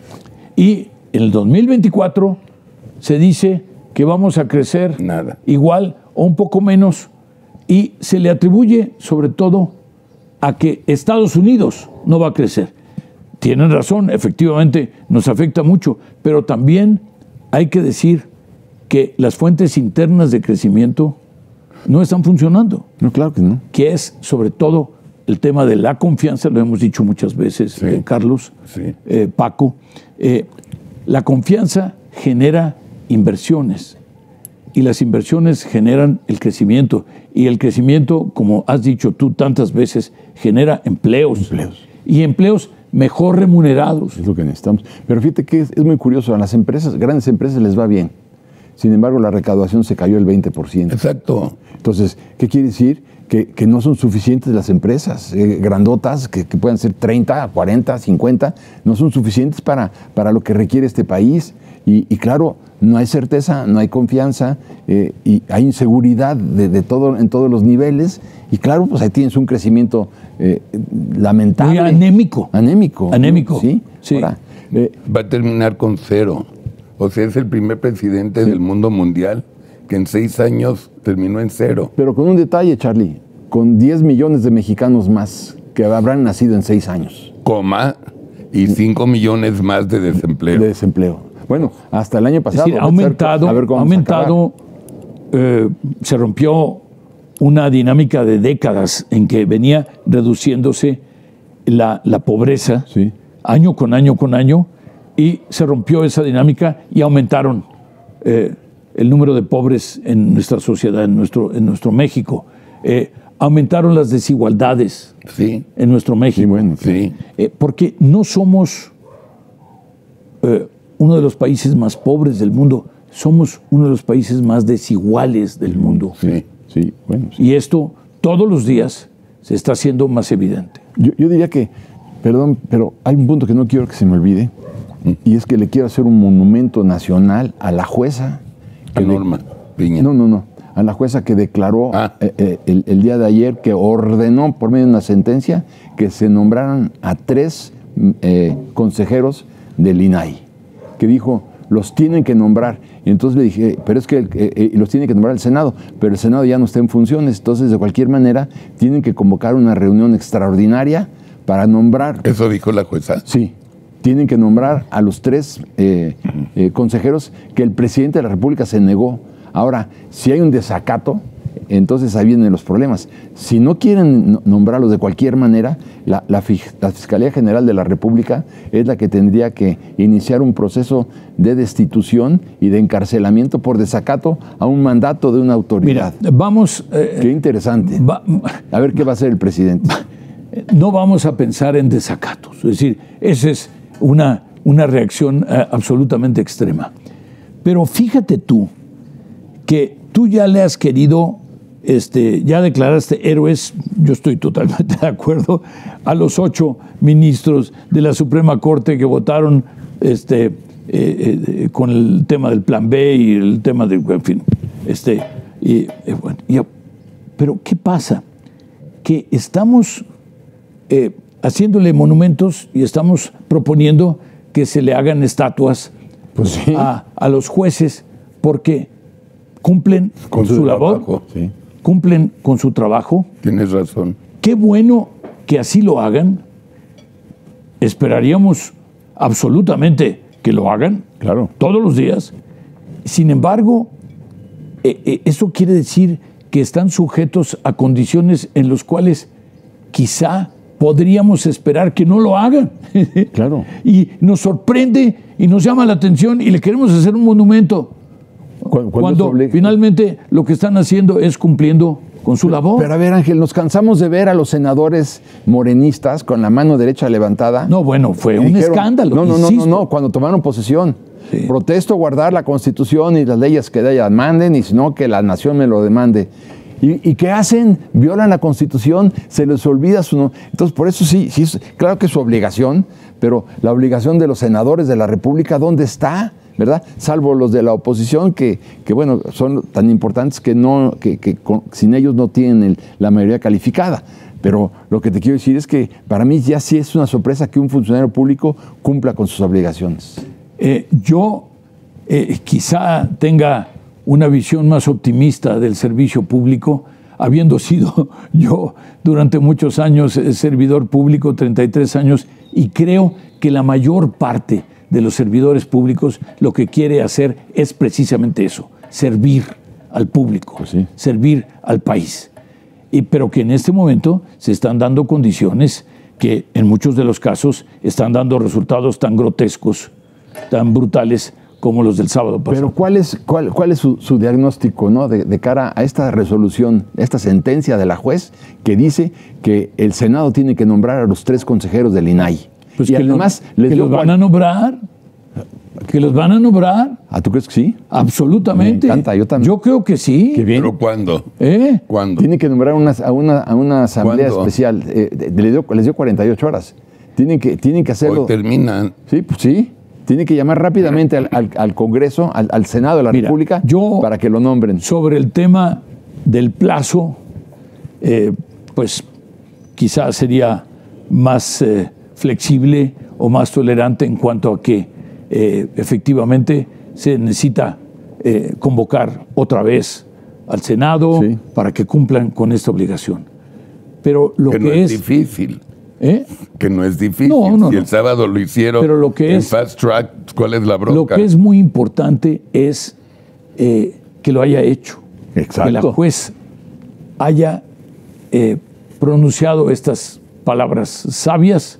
Y en el dos mil veinticuatro se dice que vamos a crecer Nada. igual o un poco menos, y se le atribuye sobre todo a que Estados Unidos no va a crecer. Tienen razón, efectivamente nos afecta mucho, pero también hay que decir que las fuentes internas de crecimiento no están funcionando, No, claro que no. que es sobre todo el tema de la confianza, lo hemos dicho muchas veces, Sí. eh, Carlos, Sí. eh, Paco. Eh, la confianza genera inversiones y las inversiones generan el crecimiento, y el crecimiento, como has dicho tú tantas veces, genera empleos, Empleos. y empleos mejor remunerados. Es lo que necesitamos. Pero fíjate que es, es muy curioso, a las empresas, grandes empresas les va bien. Sin embargo, la recaudación se cayó el veinte por ciento. Exacto. Entonces, ¿qué quiere decir? Que, que no son suficientes las empresas eh, grandotas, que, que puedan ser treinta, cuarenta, cincuenta, no son suficientes para, para lo que requiere este país. Y, y claro, no hay certeza, no hay confianza, eh, y hay inseguridad de, de todo, en todos los niveles. Y claro, pues ahí tienes un crecimiento eh, lamentable. Muy anémico. Anémico. Anémico. Sí. Sí. Ahora, eh, Va a terminar con cero. O sea, es el primer presidente del mundo mundial que en seis años terminó en cero. pero con un detalle, Charlie, con diez millones de mexicanos más que habrán nacido en seis años Coma y cinco millones más de desempleo. de desempleo. Bueno, hasta el año Es pasado. decir, ha vamos a ver- aumentado, a ver cómo ha vamos a acabar. aumentado, eh, se rompió una dinámica de décadas en que venía reduciéndose la, la pobreza Sí. año con año con año, y se rompió esa dinámica y aumentaron eh, el número de pobres en nuestra sociedad, en nuestro, en nuestro México. Eh, aumentaron las desigualdades Sí, en nuestro México. Sí, bueno, sí. Eh, porque no somos eh, uno de los países más pobres del mundo, somos uno de los países más desiguales del mundo. Sí. Sí, bueno. sí. Y esto todos los días se está haciendo más evidente. Yo, yo diría que, perdón, pero hay un punto que no quiero que se me olvide, y es que le quiero hacer un monumento nacional a la jueza. A que de- Norma Piña. No, no, no. A la jueza que declaró Ah. eh, eh, el, el día de ayer, que ordenó por medio de una sentencia que se nombraran a tres mm, eh, consejeros del I N A I, que dijo, los tienen que nombrar. Y entonces le dije, pero es que eh, eh, los tiene que nombrar el Senado, pero el Senado ya no está en funciones, entonces de cualquier manera tienen que convocar una reunión extraordinaria para nombrar. Eso dijo la jueza. Sí, tienen que nombrar a los tres eh, eh, consejeros que el presidente de la República se negó Ahora, si hay un desacato, entonces ahí vienen los problemas. Si no quieren nombrarlos de cualquier manera, la, la, la Fiscalía General de la República es la que tendría que iniciar un proceso de destitución y de encarcelamiento por desacato a un mandato de una autoridad. Mira, vamos... Eh, qué interesante. Va, a ver qué va a hacer el presidente. No vamos a pensar en desacatos. Es decir, esa es una, una reacción eh, absolutamente extrema. Pero fíjate tú que tú ya le has querido... Este, ya declaraste héroes, yo estoy totalmente de acuerdo, a los ocho ministros de la Suprema Corte que votaron este, eh, eh, con el tema del Plan B y el tema de, en fin, este, y, eh, bueno, y, pero ¿qué pasa? Que estamos eh, haciéndole monumentos y estamos proponiendo que se le hagan estatuas pues sí. a, a los jueces porque cumplen con, con su, su labor. Sí. Cumplen con su trabajo. Tienes razón. Qué bueno que así lo hagan. Esperaríamos absolutamente que lo hagan. Claro. Todos los días. Sin embargo, eh, eh, eso quiere decir que están sujetos a condiciones en las cuales quizá podríamos esperar que no lo hagan. Claro. Y nos sorprende y nos llama la atención y le queremos hacer un monumento. Cuando, cuando finalmente lo que están haciendo es cumpliendo con su labor. Pero a ver, Ángel, nos cansamos de ver a los senadores morenistas con la mano derecha levantada. No, bueno, fue un dijeron, escándalo. No, no, no, no, no, cuando tomaron posesión. Sí. Protesto guardar la Constitución y las leyes que de ella manden, y si no, que la nación me lo demande. ¿Y, y qué hacen? Violan la Constitución, se les olvida su... No... Entonces, por eso sí, sí, claro que es su obligación, pero la obligación de los senadores de la República, ¿dónde está? ¿Verdad? Salvo los de la oposición, que, que bueno, son tan importantes que, no, que, que con, sin ellos no tienen el, la mayoría calificada. Pero lo que te quiero decir es que para mí ya sí es una sorpresa que un funcionario público cumpla con sus obligaciones. Eh, yo eh, quizá tenga una visión más optimista del servicio público, habiendo sido yo durante muchos años eh, servidor público, treinta y tres años, y creo que la mayor parte de los servidores públicos lo que quiere hacer es precisamente eso, servir al público, pues sí. servir al país. Y, pero que en este momento se están dando condiciones que en muchos de los casos están dando resultados tan grotescos, tan brutales como los del sábado pasado. Pero ¿cuál es, cuál, cuál es su, su diagnóstico, ¿no? de, de cara a esta resolución, esta sentencia de la juez que dice que el Senado tiene que nombrar a los tres consejeros del I N A I? Pues y que además lo, les que dio los van cual... a nombrar, que los van a nombrar. ¿Ah, tú crees que sí? Absolutamente. Me encanta, yo también. Yo creo que sí. Qué bien. ¿Pero cuándo? ¿Eh? ¿Cuándo? Tienen que nombrar una, a, una, a una asamblea ¿Cuándo? especial. Eh, de, les, dio, les dio cuarenta y ocho horas. Tienen que, tienen que hacerlo. Hoy terminan. Sí, pues sí. Tienen que llamar rápidamente al, al, al Congreso, al, al Senado de la Mira, República, yo, para que lo nombren. Sobre el tema del plazo, eh, pues quizás sería más eh, flexible o más tolerante en cuanto a que eh, efectivamente se necesita eh, convocar otra vez al Senado Sí. para que cumplan con esta obligación. Pero lo que que, no es, es difícil. ¿eh? Que no es difícil. No, no, si no. el sábado lo hicieron Pero lo que en es- fast track, ¿cuál es la bronca? Lo que es muy importante es eh, que lo haya hecho. Exacto. Que la juez haya eh, pronunciado estas palabras sabias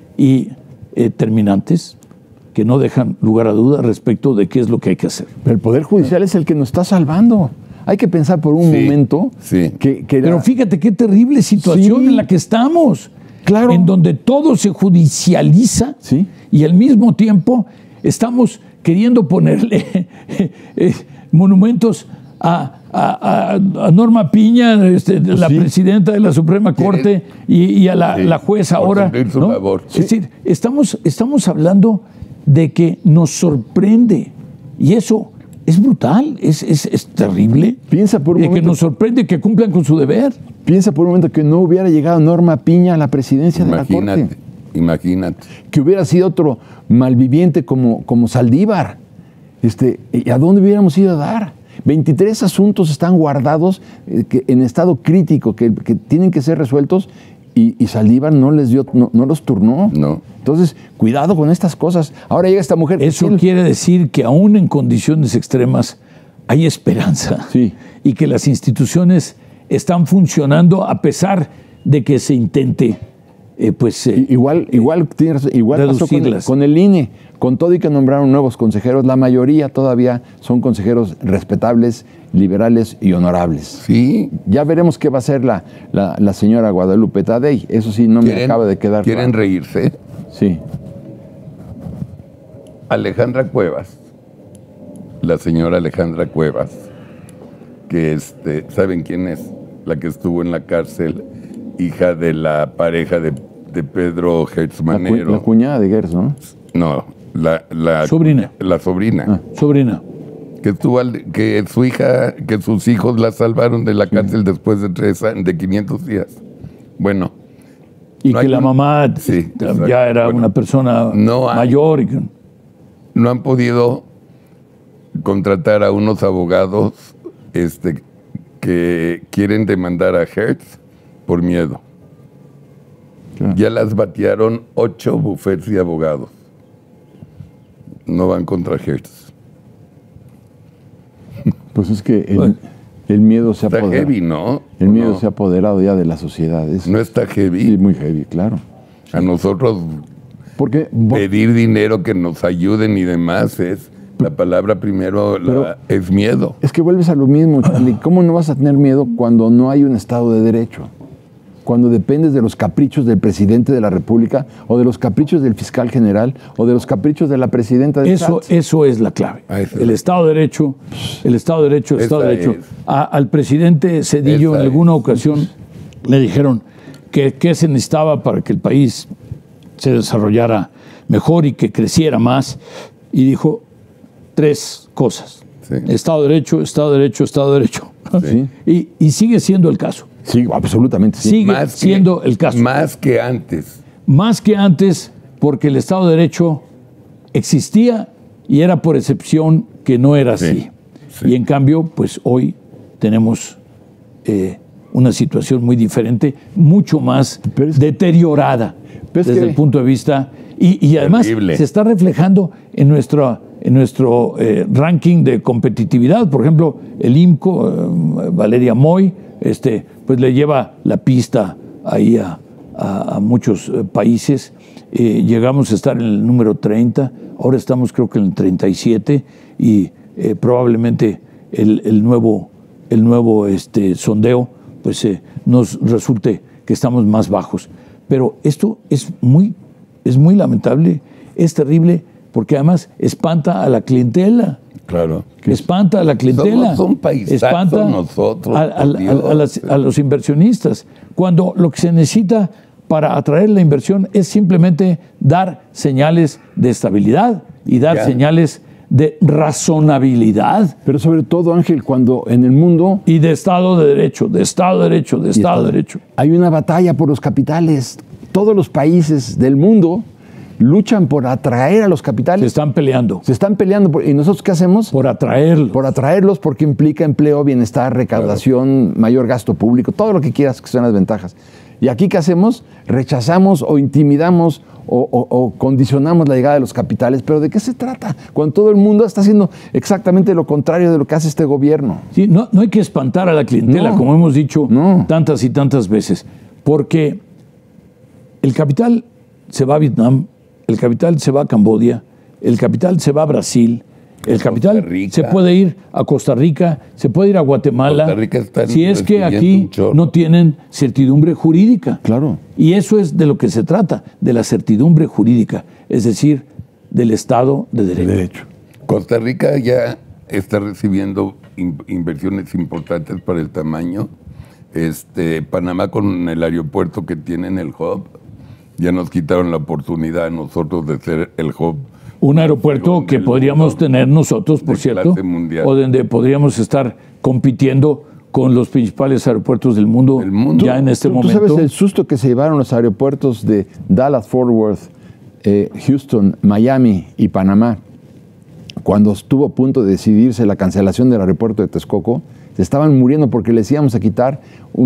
y eh, terminantes que no dejan lugar a duda respecto de qué es lo que hay que hacer. Pero el Poder Judicial es el que nos está salvando. Hay que pensar por un Sí, momento sí. que, que Pero la- fíjate qué terrible situación Sí. en la que estamos. Claro. En donde todo se judicializa Sí. y al mismo tiempo estamos queriendo ponerle eh, monumentos a, a- a- a Norma Piña, este, la Sí. presidenta de la Suprema Corte, y, y a la, Sí, la juez por ahora. cumplir su ¿no? labor. Es decir, estamos, estamos hablando de que nos sorprende y eso es brutal, es, es, es terrible. Piensa por un de que momento- nos sorprende que cumplan con su deber. piensa por un momento que no hubiera llegado Norma Piña a la presidencia de la Imagínate, Corte. imagínate. Que hubiera sido otro malviviente como, como Saldívar. Este, ¿y ¿A dónde hubiéramos ido a dar? veintitrés asuntos están guardados eh, que, en estado crítico, que, que tienen que ser resueltos, y, y Saldívar no les dio, no, no los turnó. No. Entonces, cuidado con estas cosas. Ahora llega esta mujer. Eso Sí, quiere decir que aún en condiciones extremas hay esperanza. Sí. Y que las instituciones están funcionando a pesar de que se intente, eh, pues... Eh, igual igual, tienes, igual pasó con el, con el I N E. Con todo y que nombraron nuevos consejeros, la mayoría todavía son consejeros respetables, liberales y honorables. Sí. Ya veremos qué va a hacer la, la, la señora Guadalupe Tadei. Eso sí, no me acaba de quedar ¿Quieren claro. reírse? Sí. Alejandra Cuevas, la señora Alejandra Cuevas, que este, ¿saben quién es? La que estuvo en la cárcel, hija de la pareja de, de Pedro Hertz Manero. La, cu la cuñada de Gertz, ¿no? No, la, la sobrina. La sobrina. Ah. Sobrina. Que estuvo al, que su hija, que sus hijos la salvaron de la cárcel sí. después de tres de quinientos días. Bueno. Y no que la un, mamá sí, ya exacto. era bueno, una persona no hay, mayor. Y que... No han podido contratar a unos abogados este, que quieren demandar a Hertz por miedo. Claro. Ya las batearon ocho bufetes de abogados. No van contra Hertz. Pues es que el, bueno, el miedo se ha está apoderado. heavy, ¿no? El miedo no. se ha apoderado ya de la sociedad. Es, no está heavy. Sí, muy heavy, claro. A nosotros Porque pedir dinero que nos ayuden y demás es la palabra primero la, es miedo. Es que vuelves a lo mismo, Charlie. ¿Cómo no vas a tener miedo cuando no hay un Estado de Derecho? Cuando dependes de los caprichos del presidente de la República o de los caprichos del fiscal general o de los caprichos de la presidenta del Eso, eso es la clave. El Estado de Derecho, el Estado de Derecho, el Estado de Derecho. A, al presidente Zedillo Esa en alguna es. ocasión le dijeron que, que se necesitaba para que el país se desarrollara mejor y que creciera más. Y dijo tres cosas. Sí. Estado de Derecho, Estado de Derecho, Estado de Derecho. Sí. Y, y sigue siendo el caso. Sí, absolutamente. Sí. Sigue más siendo que, el caso. Más que antes. Más que antes, porque el Estado de Derecho existía y era por excepción que no era así. Sí, sí. Y en cambio, pues hoy tenemos eh, una situación muy diferente, mucho más es, deteriorada desde que, el punto de vista... Y, y además terrible. Se está reflejando en nuestro, en nuestro eh, ranking de competitividad. Por ejemplo, el I M C O, eh, Valeria Moy, este, pues le lleva la pista ahí a, a, a muchos eh, países. Eh, llegamos a estar en el número treinta, ahora estamos creo que en el treinta y siete y eh, probablemente el, el nuevo, el nuevo este, sondeo pues, eh, nos resulte que estamos más bajos. Pero esto es muy... Es muy lamentable, es terrible, porque además espanta a la clientela. Claro. Espanta a la clientela. Somos un paisazo espanta nosotros. A, a, a, a, las, a los inversionistas. Cuando lo que se necesita para atraer la inversión es simplemente dar señales de estabilidad y dar ya. señales de razonabilidad. Pero sobre todo, Ángel, cuando en el mundo... Y de Estado de Derecho, de Estado de Derecho, de Estado de Derecho. Hay una batalla por los capitales. Todos los países del mundo luchan por atraer a los capitales. Se están peleando. Se están peleando. Por, ¿y nosotros qué hacemos? Por atraerlos. Por atraerlos porque implica empleo, bienestar, recaudación, claro. mayor gasto público, todo lo que quieras que sean las ventajas. ¿Y aquí qué hacemos? Rechazamos o intimidamos o, o, o condicionamos la llegada de los capitales. ¿Pero de qué se trata? Cuando todo el mundo está haciendo exactamente lo contrario de lo que hace este gobierno. Sí, no, no hay que espantar a la clientela, no, como hemos dicho no. tantas y tantas veces. Porque... el capital se va a Vietnam, el capital se va a Camboya, el capital se va a Brasil, el capital se puede ir a Costa Rica, se puede ir a Guatemala, Costa Rica está si es que aquí no tienen certidumbre jurídica. Claro. Y eso es de lo que se trata, de la certidumbre jurídica, es decir, del Estado de Derecho. De derecho. Costa Rica ya está recibiendo in- inversiones importantes para el tamaño. Este, Panamá con el aeropuerto que tiene en el hub, ya nos quitaron la oportunidad a nosotros de ser el hub. Un aeropuerto que podríamos tener nosotros, por cierto, o donde podríamos estar compitiendo con los principales aeropuertos del mundo, el mundo. ya en este ¿Tú, momento. ¿Tú sabes el susto que se llevaron los aeropuertos de Dallas, Fort Worth, eh, Houston, Miami y Panamá cuando estuvo a punto de decidirse la cancelación del aeropuerto de Texcoco? Se estaban muriendo porque les íbamos a quitar un,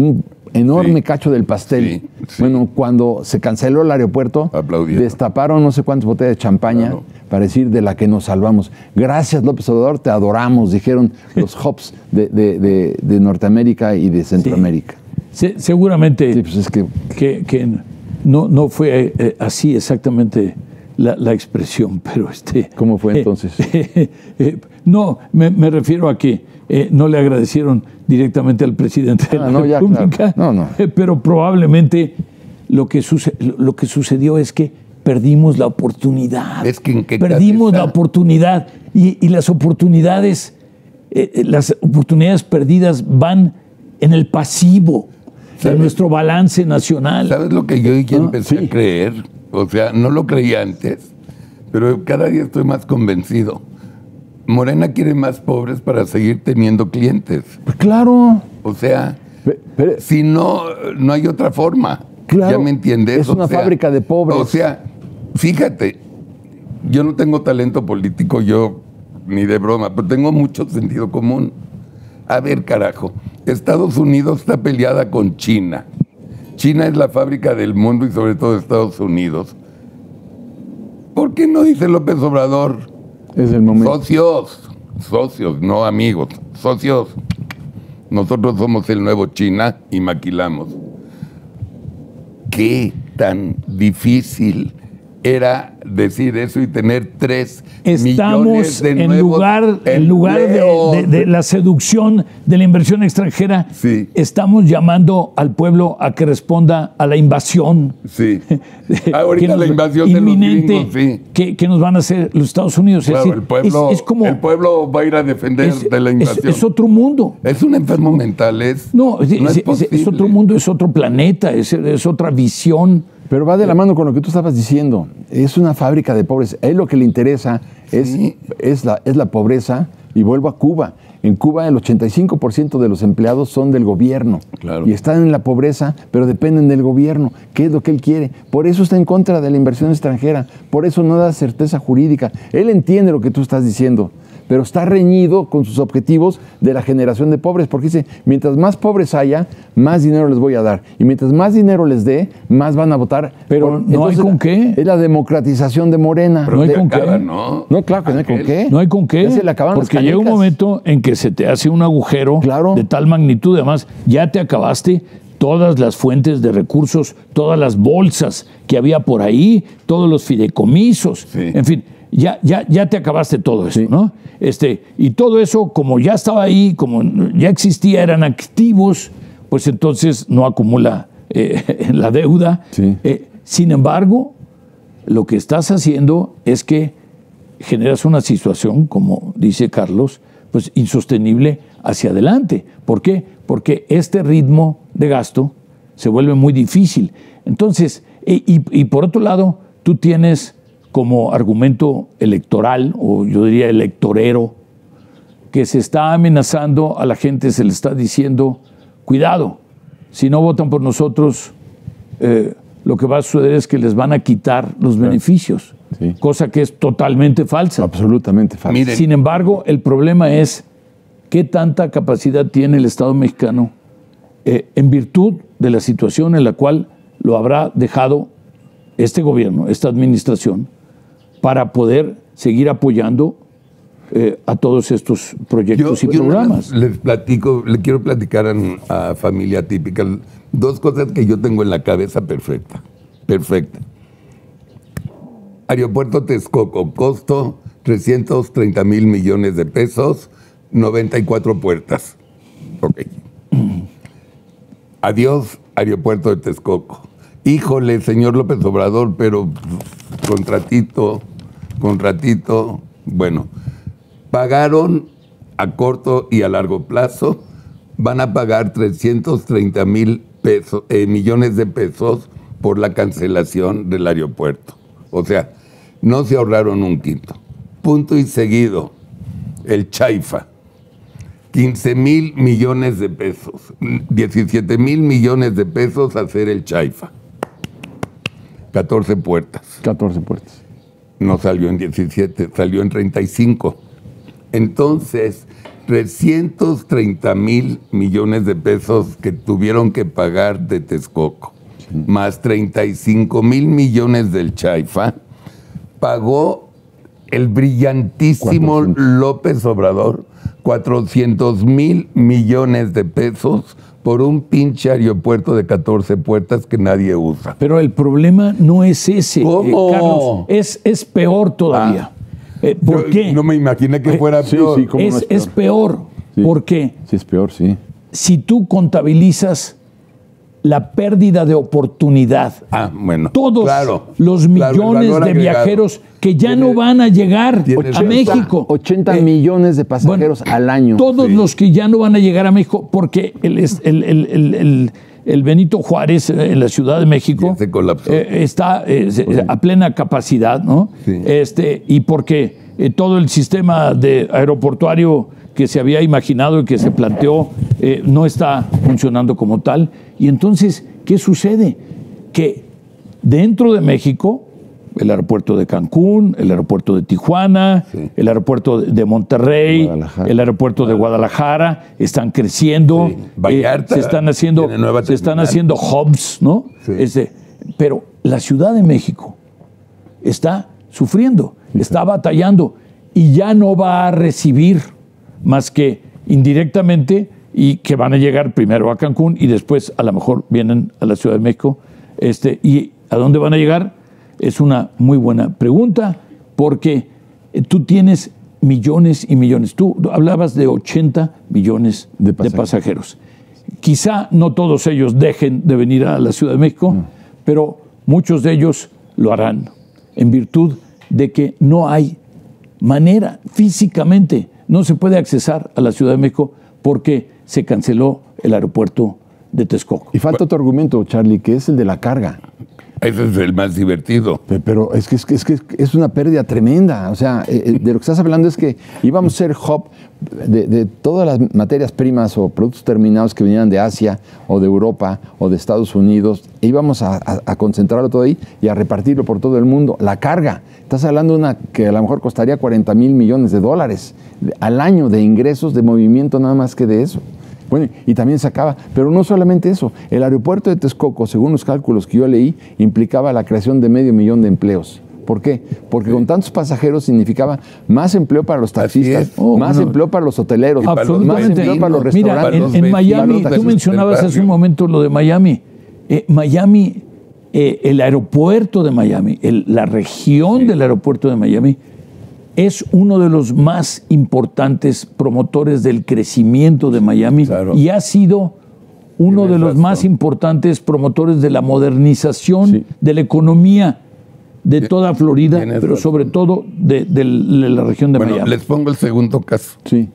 enorme Sí. cacho del pastel. Sí, sí. Bueno, cuando se canceló el aeropuerto, Aplaudieron. destaparon no sé cuántas botellas de champaña Claro. para decir de la que nos salvamos. Gracias, López Obrador, te adoramos, dijeron los hubs de, de- de- de Norteamérica y de Centroamérica. Se- seguramente Sí, pues es que que, que no, no fue eh, así exactamente la, la expresión, pero este... ¿Cómo fue entonces? eh, eh, no, me, me refiero a que eh, no le agradecieron directamente al presidente de Ah, la no, ya, República, claro. No, no. eh, pero probablemente lo que, suce- lo que sucedió es que perdimos la oportunidad. Es que en qué perdimos cabeza. la oportunidad y, y las oportunidades, eh, eh, las oportunidades perdidas van en el pasivo de ¿Sabes? nuestro balance nacional. ¿Sabes lo que yo ya Ah, empecé sí. a creer? O sea, no lo creía antes, pero cada día estoy más convencido. Morena quiere más pobres para seguir teniendo clientes. pues claro. O sea, Pe- pero- si no, no hay otra forma. Claro, ¿Ya me entiendes? es una fábrica de pobres. O sea, fíjate, yo no tengo talento político, yo ni de broma, pero tengo mucho sentido común. A ver, carajo, Estados Unidos está peleada con China. China es la fábrica del mundo y sobre todo Estados Unidos. ¿Por qué no dice López Obrador? es el momento. Socios, socios, no amigos, socios. Nosotros somos el nuevo China y maquilamos. ¿Qué tan difícil era decir eso y tener tres millones Estamos de en nuevos lugar, en lugar de, empleos? de- de la seducción de la inversión extranjera, Sí. estamos llamando al pueblo a que responda a la invasión. Sí. que Ahorita nos- la invasión de los inminente gringos, sí. que, que nos van a hacer los Estados Unidos. Es Claro, decir, el pueblo, es, es como el pueblo va a ir a defender es, de la es- invasión. es otro mundo. Es un enfermo mental, es. No, es, no es- es- es posible. otro mundo, es otro planeta, es, es otra visión. Pero va de la mano con lo que tú estabas diciendo. Es una fábrica de pobres. A él lo que le interesa es, Sí. es, la, es la pobreza. Y vuelvo a Cuba. En Cuba el ochenta y cinco por ciento de los empleados son del gobierno. Claro. Y están en la pobreza, pero dependen del gobierno. ¿Qué es lo que él quiere? Por eso está en contra de la inversión extranjera. Por eso no da certeza jurídica. Él entiende lo que tú estás diciendo, pero está reñido con sus objetivos de la generación de pobres, porque dice, mientras más pobres haya, más dinero les voy a dar. Y mientras más dinero les dé, más van a votar. Pero Por- no hay entonces, con qué. Es la democratización de Morena. No hay De- con qué. Acaba, ¿no? No, claro que no hay con Aquel. qué. No hay con qué, Ya se le acaban las porque llega un canicas. momento en que se te hace un agujero Claro. de tal magnitud, además ya te acabaste todas las fuentes de recursos, todas las bolsas que había por ahí, todos los fideicomisos, Sí. en fin, ya, ya, ya te acabaste todo eso, Sí. ¿no? Este, y todo eso, como ya estaba ahí, como ya existía, eran activos, pues entonces no acumula eh, la deuda. Sí. Eh, sin embargo, lo que estás haciendo es que generas una situación, como dice Carlos, pues insostenible hacia adelante. ¿Por qué? Porque este ritmo de gasto se vuelve muy difícil. Entonces, y, y- y por otro lado, tú tienes como argumento electoral, o yo diría electorero, que se está amenazando a la gente, se le está diciendo, cuidado, si no votan por nosotros, eh, lo que va a suceder es que les van a quitar los beneficios, Sí. cosa que es totalmente falsa. Absolutamente fácil. Miren. Sin embargo, el problema es qué tanta capacidad tiene el Estado mexicano eh, en virtud de la situación en la cual lo habrá dejado este gobierno, esta administración, para poder seguir apoyando eh, a todos estos proyectos y yo programas. Les platico, le quiero platicar a, a Familia Típica dos cosas que yo tengo en la cabeza perfecta. Perfecta. Aeropuerto Texcoco, costo trescientos treinta mil millones de pesos, noventa y cuatro puertas. Ok. Adiós, Aeropuerto de Texcoco. Híjole, señor López Obrador, pero contratito, contratito. Bueno, pagaron a corto y a largo plazo, van a pagar trescientos treinta mil pesos, eh, millones de pesos por la cancelación del aeropuerto. O sea, no se ahorraron un quinto. Punto y seguido, el Chaifa. quince mil millones de pesos, diecisiete mil millones de pesos hacer el Chaifa. catorce puertas. catorce puertas. No salió en diecisiete, salió en treinta y cinco. Entonces, trescientos treinta mil millones de pesos que tuvieron que pagar de Texcoco, sí, más treinta y cinco mil millones del Chaifa, pagó el brillantísimo López Obrador cuatrocientos mil millones de pesos por un pinche aeropuerto de catorce puertas que nadie usa. Pero el problema no es ese, ¿Cómo? eh, Carlos, es, es peor todavía. Ah. Eh, ¿Por Yo qué? No me imaginé que fuera eh, peor. Sí, sí, ¿cómo es, no es peor. Es peor. Sí. ¿Por qué? Sí, es peor, sí. Si tú contabilizas la pérdida de oportunidad, ah, bueno, todos claro, los millones claro, de agregado. viajeros que ya ¿Tiene, no van a llegar a México. ochenta eh, millones de pasajeros bueno, al año. Todos sí. los que ya no van a llegar a México, porque el, el, el, el, el, el Benito Juárez en la Ciudad de México eh, está eh, sí. a plena capacidad, ¿no? Sí. Este, y porque eh, todo el sistema de aeroportuario que se había imaginado y que se planteó eh, no está funcionando como tal. Y entonces, ¿qué sucede? Que dentro de México, el aeropuerto de Cancún, el aeropuerto de Tijuana, sí. el aeropuerto de Monterrey, el aeropuerto de Guadalajara, están creciendo, sí. Vallarta, eh, se están haciendo, se están haciendo hubs, ¿no? Sí. Este, pero la Ciudad de México está sufriendo, sí. está batallando y ya no va a recibir más que indirectamente, y que van a llegar primero a Cancún y después a lo mejor vienen a la Ciudad de México. Este, ¿y a dónde van a llegar? Es una muy buena pregunta, porque tú tienes millones y millones. Tú hablabas de ochenta millones de pasajeros. de pasajeros. Quizá no todos ellos dejen de venir a la Ciudad de México, no. pero muchos de ellos lo harán en virtud de que no hay manera físicamente. No se puede accesar a la Ciudad de México porque se canceló el aeropuerto de Texcoco. Y falta otro argumento, Charlie, que es el de la carga. Ese es el más divertido. Pero es que es, que, es, que es una pérdida tremenda. O sea, de lo que estás hablando es que íbamos a ser hub de, de todas las materias primas o productos terminados que venían de Asia o de Europa o de Estados Unidos. E íbamos a, a, a concentrarlo todo ahí y a repartirlo por todo el mundo. La carga. Estás hablando de una que a lo mejor costaría cuarenta mil millones de dólares al año de ingresos, de movimiento, nada más que de eso. Bueno, y también se acaba, pero no solamente eso, el aeropuerto de Texcoco, según los cálculos que yo leí, implicaba la creación de medio millón de empleos. ¿Por qué? Porque sí. con tantos pasajeros significaba más empleo para los taxistas, oh, más no. empleo para los hoteleros, más empleo para los restaurantes. Mira, en, en Miami, tú mencionabas hace un momento lo de Miami. Eh, Miami, eh, el aeropuerto de Miami, el, la región sí. del aeropuerto de Miami, es uno de los más importantes promotores del crecimiento de Miami, claro. y ha sido uno Tienes de los razón. más importantes promotores de la modernización sí. de la economía de toda Florida, pero razón. sobre todo de, de, de la región de bueno, Miami. Les pongo el segundo caso. Sí.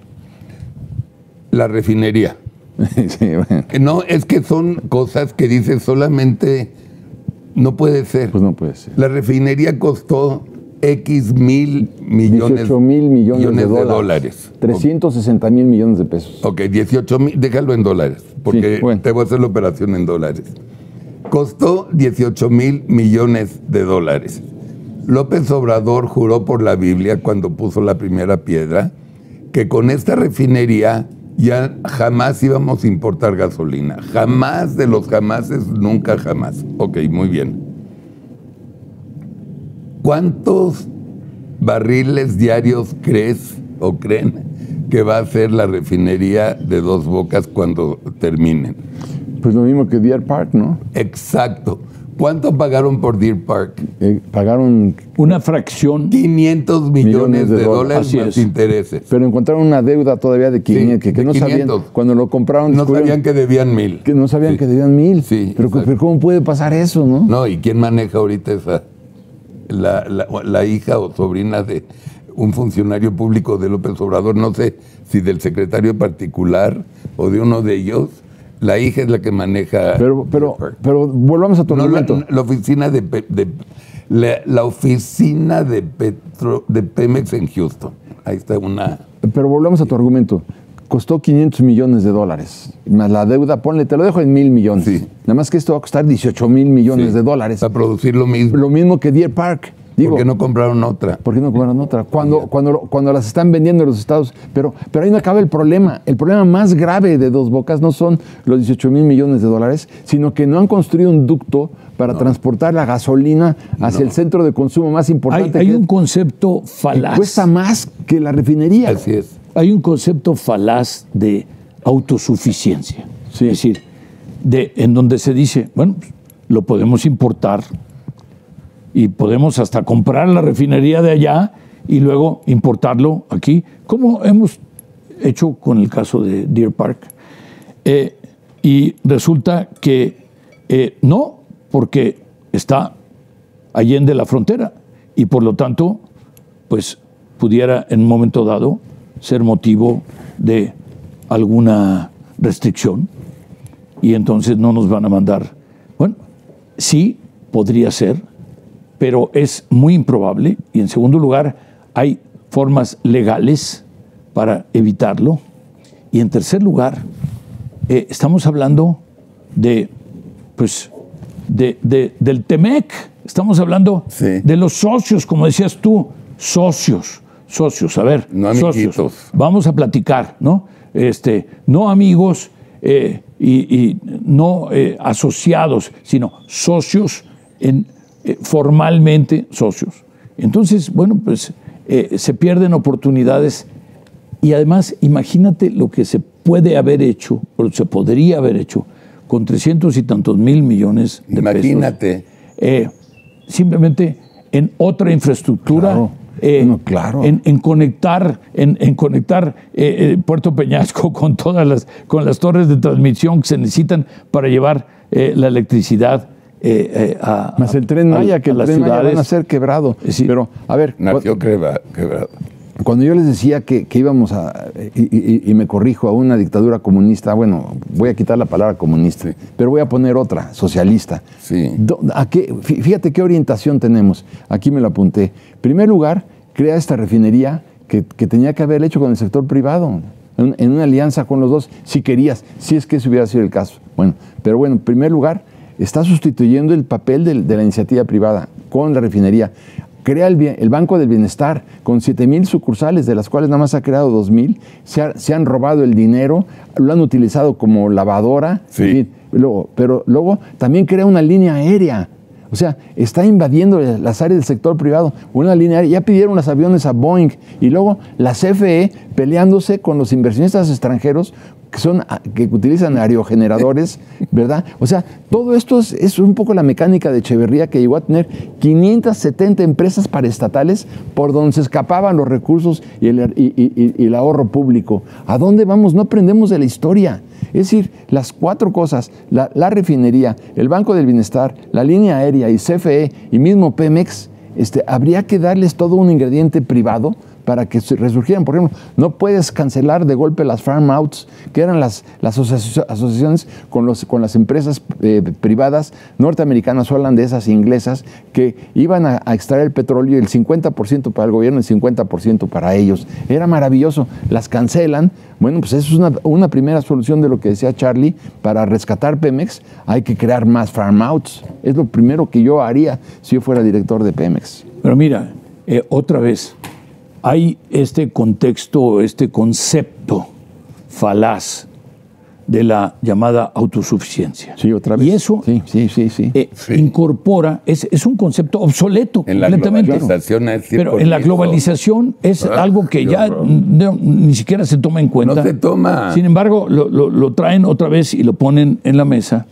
La refinería. sí, bueno. No, es que son cosas que dices solamente no puede ser. Pues no puede ser. La refinería costó X mil millones, dieciocho mil millones, millones de, dólares, de dólares. trescientos sesenta mil millones de pesos. Ok, dieciocho mil, déjalo en dólares, porque sí, bueno. te voy a hacer la operación en dólares. Costó dieciocho mil millones de dólares. López Obrador juró por la Biblia cuando puso la primera piedra que con esta refinería ya jamás íbamos a importar gasolina. Jamás de los jamases, nunca jamás. Ok, muy bien. ¿Cuántos barriles diarios crees o creen que va a ser la refinería de Dos Bocas cuando terminen? Pues lo mismo que Deer Park, ¿no? Exacto. ¿Cuánto pagaron por Deer Park? Eh, pagaron... Una fracción. quinientos millones de, de dólares, dólares más intereses. Pero encontraron una deuda todavía de quinientos, sí, que, que de no quinientos. Sabían, cuando lo compraron... No sabían que debían mil. Que no sabían sí. que debían mil. Sí, pero, pero ¿cómo puede pasar eso, no? No, ¿y quién maneja ahorita esa? La, la, la hija o sobrina de un funcionario público de López Obrador, no sé si del secretario particular o de uno de ellos. La hija es la que maneja. Pero, pero, pero volvamos a tu no, argumento. La, la oficina de, de la, la oficina de Petro, de Pemex en Houston. Ahí está una. Pero volvamos a tu argumento. Costó quinientos millones de dólares. Más la deuda, ponle, te lo dejo en mil millones. Sí. Nada más que esto va a costar dieciocho mil millones sí. de dólares. Para producir lo mismo. Lo mismo que Deer Park. Digo, ¿por qué no compraron otra? ¿Por qué no compraron otra? Cuando, cuando, cuando las están vendiendo en los estados. Pero, pero ahí no acaba el problema. El problema más grave de Dos Bocas no son los dieciocho mil millones de dólares, sino que no han construido un ducto para no. transportar la gasolina hacia no. el centro de consumo más importante. Hay, hay que un concepto falaz. Cuesta más que la refinería. Así es. Hay un concepto falaz de autosuficiencia. Sí. Es decir, de, en donde se dice, bueno, lo podemos importar y podemos hasta comprar la refinería de allá y luego importarlo aquí, como hemos hecho con el caso de Deer Park. Eh, y resulta que eh, no, porque está allende la frontera y por lo tanto, pues pudiera en un momento dado ser motivo de alguna restricción y entonces no nos van a mandar. Bueno, sí, podría ser, pero es muy improbable. Y en segundo lugar, hay formas legales para evitarlo. Y en tercer lugar, eh, estamos hablando de, pues, de, de, del Temec. Estamos hablando sí. de los socios, como decías tú, socios, socios. A ver, no socios. Vamos a platicar, ¿no? Este, no amigos eh, y, y no eh, asociados, sino socios en Eh, formalmente socios. Entonces, bueno, pues eh, se pierden oportunidades y además imagínate lo que se puede haber hecho, o se podría haber hecho con trescientos y tantos mil millones de imagínate. pesos. Eh, simplemente en otra infraestructura, claro. Eh, no, claro. en, en conectar, en, en conectar eh, eh, Puerto Peñasco con todas las, con las torres de transmisión que se necesitan para llevar eh, la electricidad. Eh, eh, a, Más el Tren Maya, que el Tren Maya van a ser quebrado. Sí. Pero, a ver... Nació quebrado. Cuando yo les decía que, que íbamos a... Y, y, y me corrijo, a una dictadura comunista, bueno, voy a quitar la palabra comunista, sí. pero voy a poner otra, socialista. Sí. ¿A qué, fíjate qué orientación tenemos. Aquí me lo apunté. En primer lugar, crea esta refinería que, que tenía que haber hecho con el sector privado, en, en una alianza con los dos, si querías, si es que ese hubiera sido el caso. Bueno, pero bueno, en primer lugar... está sustituyendo el papel de, de la iniciativa privada con la refinería. Crea el, el Banco del Bienestar con siete mil sucursales, de las cuales nada más ha creado dos mil. Se, ha, se han robado el dinero, lo han utilizado como lavadora. Sí. En fin, luego, pero luego también crea una línea aérea. O sea, está invadiendo las áreas del sector privado. Una línea aérea. Ya pidieron los aviones a Boeing. Y luego la C F E peleándose con los inversionistas extranjeros que son que utilizan aerogeneradores, ¿verdad? O sea, todo esto es, es un poco la mecánica de Echeverría, que llegó a tener quinientas setenta empresas paraestatales por donde se escapaban los recursos y el, y, y, y el ahorro público. ¿A dónde vamos? No aprendemos de la historia. Es decir, las cuatro cosas, la, la refinería, el Banco del Bienestar, la línea aérea y C F E y mismo Pemex, este, habría que darles todo un ingrediente privado para que resurgieran. Por ejemplo, no puedes cancelar de golpe las farm outs, que eran las, las asociaciones con, los, con las empresas eh, privadas norteamericanas, holandesas e inglesas, que iban a, a extraer el petróleo, el cincuenta por ciento para el gobierno y el cincuenta por ciento para ellos. Era maravilloso. Las cancelan. Bueno, pues eso es una, una primera solución de lo que decía Charlie. Para rescatar Pemex hay que crear más farm outs. Es lo primero que yo haría si yo fuera director de Pemex. Pero mira, eh, otra vez, hay este contexto, este concepto falaz de la llamada autosuficiencia. Sí, otra vez. Y eso sí, sí, sí, sí. Eh, sí. incorpora, es, es un concepto obsoleto en completamente. La globalización es Pero en la globalización es ah, algo que ya no, ni siquiera se toma en cuenta. No se toma. Sin embargo, lo, lo, lo traen otra vez y lo ponen en la mesa.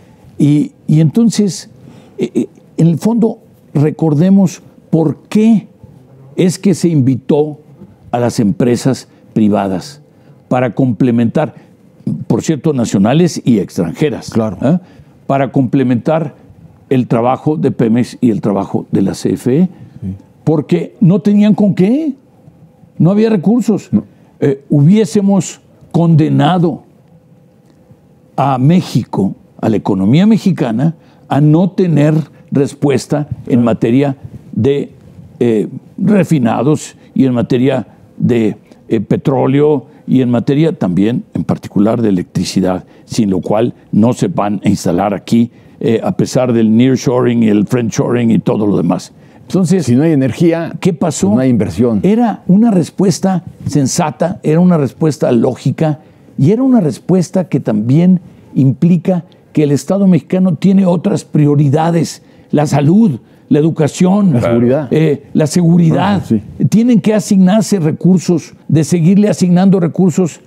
Y, y entonces, eh, en el fondo, recordemos por qué es que se invitó a las empresas privadas para complementar, por cierto, nacionales y extranjeras, claro, ¿eh? para complementar el trabajo de Pemex y el trabajo de la C F E, sí. porque no tenían con qué, no había recursos. No. Eh, hubiésemos condenado a México, a la economía mexicana, a no tener respuesta en materia de Eh, refinados y en materia de eh, petróleo y en materia también en particular de electricidad, sin lo cual no se van a instalar aquí eh, a pesar del nearshoring y el friendshoring y todo lo demás. Entonces, si no hay energía, ¿qué pasó? Pues no hay inversión. Era una respuesta sensata, era una respuesta lógica y era una respuesta que también implica que el Estado mexicano tiene otras prioridades, la salud, la educación, la seguridad. Eh, la seguridad. Ah, sí. Tienen que asignarse recursos, de seguirle asignando recursos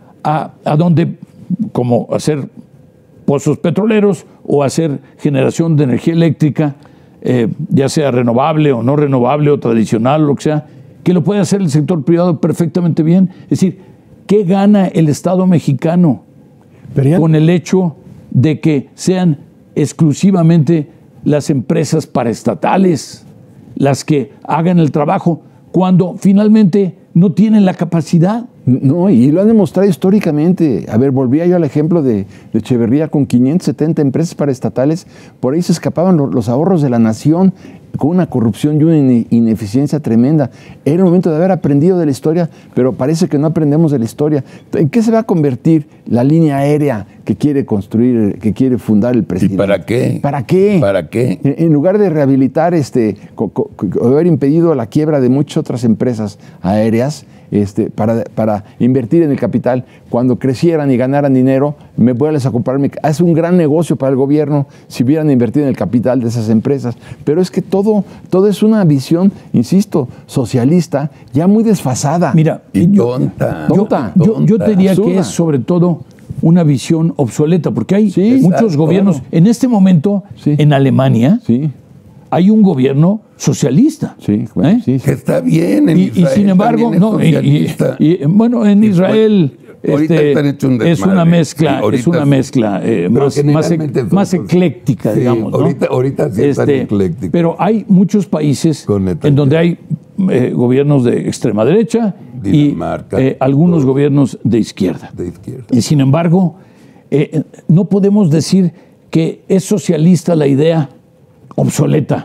a, a donde, como hacer pozos petroleros o hacer generación de energía eléctrica, eh, ya sea renovable o no renovable o tradicional, lo que sea, que lo puede hacer el sector privado perfectamente bien. Es decir, ¿qué gana el Estado mexicano Pero ya... con el hecho de que sean exclusivamente las empresas paraestatales las que hagan el trabajo cuando finalmente no tienen la capacidad? No, y lo han demostrado históricamente. A ver, volvía yo al ejemplo de, de Echeverría con quinientas setenta empresas paraestatales. Por ahí se escapaban los, los ahorros de la nación con una corrupción y una ineficiencia tremenda. Era el momento de haber aprendido de la historia, pero parece que no aprendemos de la historia. ¿En qué se va a convertir la línea aérea que quiere construir, que quiere fundar el presidente? ¿Y para qué? ¿Para qué? ¿Para qué? En, en lugar de rehabilitar, este, co, co, co, haber impedido la quiebra de muchas otras empresas aéreas, Este, para, para invertir en el capital, cuando crecieran y ganaran dinero, me vuelves a comprarme. Hace un gran negocio para el gobierno si hubieran invertido en el capital de esas empresas. Pero es que todo, todo es una visión, insisto, socialista, ya muy desfasada. Mira, y yo, tonta. Yo, tonta, yo, yo tonta, te diría absurda. que es sobre todo una visión obsoleta, porque hay Sí, muchos exacto. gobiernos. En este momento, Sí. en Alemania, Sí, hay un gobierno socialista. sí, bueno, ¿eh? sí, sí. Que está bien en Y, y Israel, sin embargo, también es no, y, y- socialista. y, bueno, en Israel Ahorita este, están hecho un es desmadre. una mezcla, Sí, ahorita es una sí. mezcla eh, Pero más, más, generalmente ec- son más cosas- ecléctica, Sí, digamos. ¿no? ahorita- ahorita sí están eclécticos. Pero hay muchos países Con neta- en donde hay eh, gobiernos de extrema derecha Dinamarca, y eh, algunos todo. gobiernos de izquierda. De izquierda. Y sin embargo, eh, no podemos decir que es socialista la idea obsoleta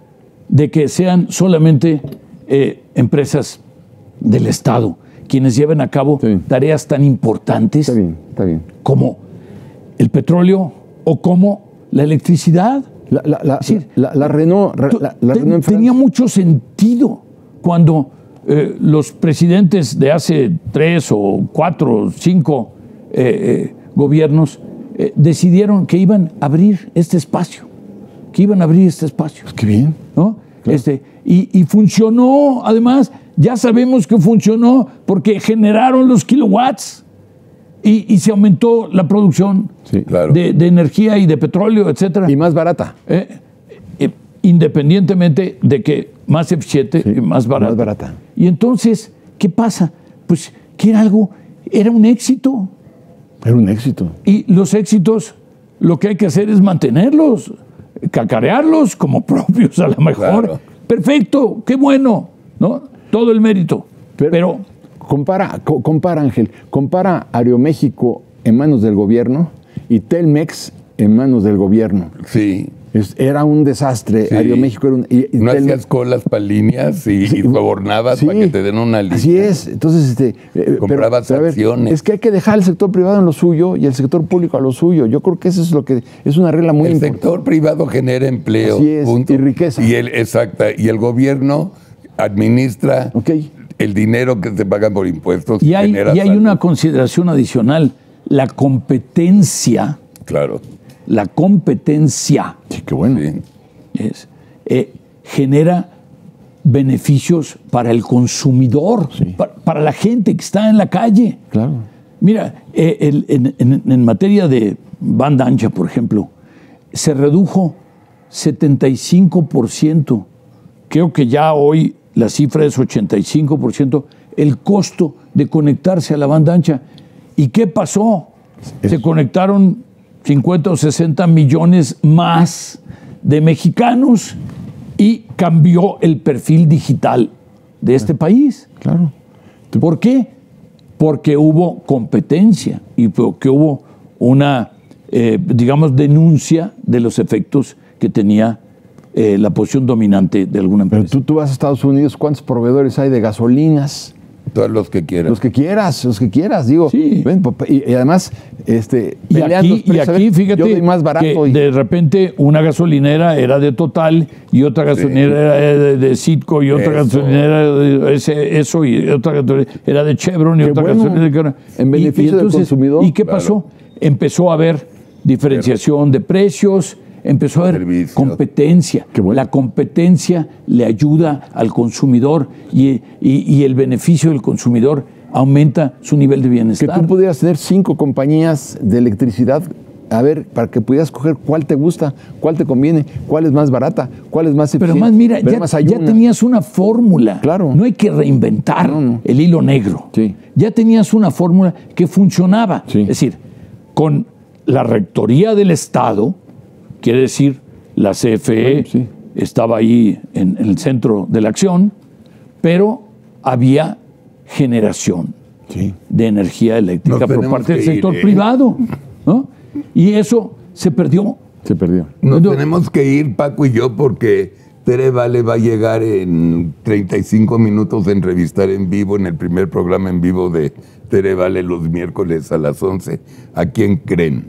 de que sean solamente eh, empresas del Estado quienes lleven a cabo Sí. tareas tan importantes Está bien, está bien. como el petróleo o como la electricidad. La, la, la, Es decir, la, la Renault, Tu- la, la te- Renault en tenía Francia. mucho sentido cuando eh, los presidentes de hace tres o cuatro o cinco eh, eh, gobiernos eh, decidieron que iban a abrir este espacio, que iban a abrir este espacio, Qué bien. ¿no? Claro. Este, y, y funcionó, además, ya sabemos que funcionó porque generaron los kilowatts y, y se aumentó la producción Sí, claro. de, de energía y de petróleo, etcétera. Y más barata. Eh, eh, independientemente de que más eficiente Sí, y más barata. más barata. Y entonces, ¿qué pasa? Pues que era algo, era un éxito. Era un éxito. Y los éxitos, lo que hay que hacer es mantenerlos, cacarearlos como propios a lo mejor. Claro. Perfecto, qué bueno, ¿no? Todo el mérito. Pero- Pero, Compara, co- compara, Ángel, compara Aeroméxico en manos del gobierno y Telmex en manos del gobierno. Sí. Es- era un desastre. Sí. Aeroméxico era un... y- y No Telmex- hacías colas para líneas y, y sobornabas Sí, para que te den una lista. Así es. Entonces, este, eh, Comprabas a ver, acciones. es que hay que dejar al sector privado en lo suyo y el sector público a lo suyo. Yo creo que eso es lo que es una regla muy El importante. sector privado genera empleo. Así es, punto. y riqueza. Y el, exacta, y el gobierno administra Ok. el dinero que se paga por impuestos. y hay, genera y hay salud. una consideración adicional, la competencia, Claro. la competencia Sí, qué bueno. Sí. es, eh, genera beneficios para el consumidor, Sí. pa- para la gente que está en la calle. Claro. Mira, eh, el- en, en- en materia de banda ancha, por ejemplo, se redujo setenta y cinco por ciento. Creo que ya hoy la cifra es ochenta y cinco por ciento el costo de conectarse a la banda ancha. ¿Y qué pasó? Se conectaron cincuenta o sesenta millones más de mexicanos y cambió el perfil digital de este país. Claro. ¿Por qué? Porque hubo competencia y porque hubo una, eh, digamos, denuncia de los efectos que tenía eh, la posición dominante de alguna Pero empresa. tú, tú vas a Estados Unidos, ¿cuántos proveedores hay de gasolinas? Todos los que quieran. Los que quieras, los que quieras, digo. Sí. Ven, y, y además, este, Y pelean aquí, los y precios. A ver, aquí, fíjate, yo doy más barato. que y- de repente una gasolinera era de Total y otra gasolinera era de, de Citgo y otra Eso. gasolinera era de ese- eso y otra gasolinera era de Chevron y Qué otra bueno, gasolinera de... en beneficio del consumidor. ¿Y qué Claro. pasó? Empezó a haber diferenciación de precios, empezó a haber Servicios. competencia. Qué bueno. La competencia le ayuda al consumidor y, y- y el beneficio del consumidor aumenta su nivel de Que bienestar. tú pudieras tener cinco compañías de electricidad, a ver, para que pudieras coger cuál te gusta, cuál te conviene, cuál es más barata, cuál es más Pero eficiente. más, mira, Pero ya, más hay ya una. tenías una fórmula. Claro. No hay que reinventar No, no. el hilo negro. Sí. Ya tenías una fórmula que funcionaba. Sí. Es decir, con la rectoría del Estado, quiere decir, la C F E Bueno, sí. estaba ahí en, en el centro de la acción, pero había generación Sí. de energía eléctrica Nos por tenemos parte del que ir, sector ¿eh? privado, ¿no? Y eso se perdió. Se perdió. Nos No. tenemos que ir, Paco y yo, porque Tere Vale va a llegar en treinta y cinco minutos de entrevistar en vivo, en el primer programa en vivo de Tere Vale los miércoles a las once. ¿A quién creen?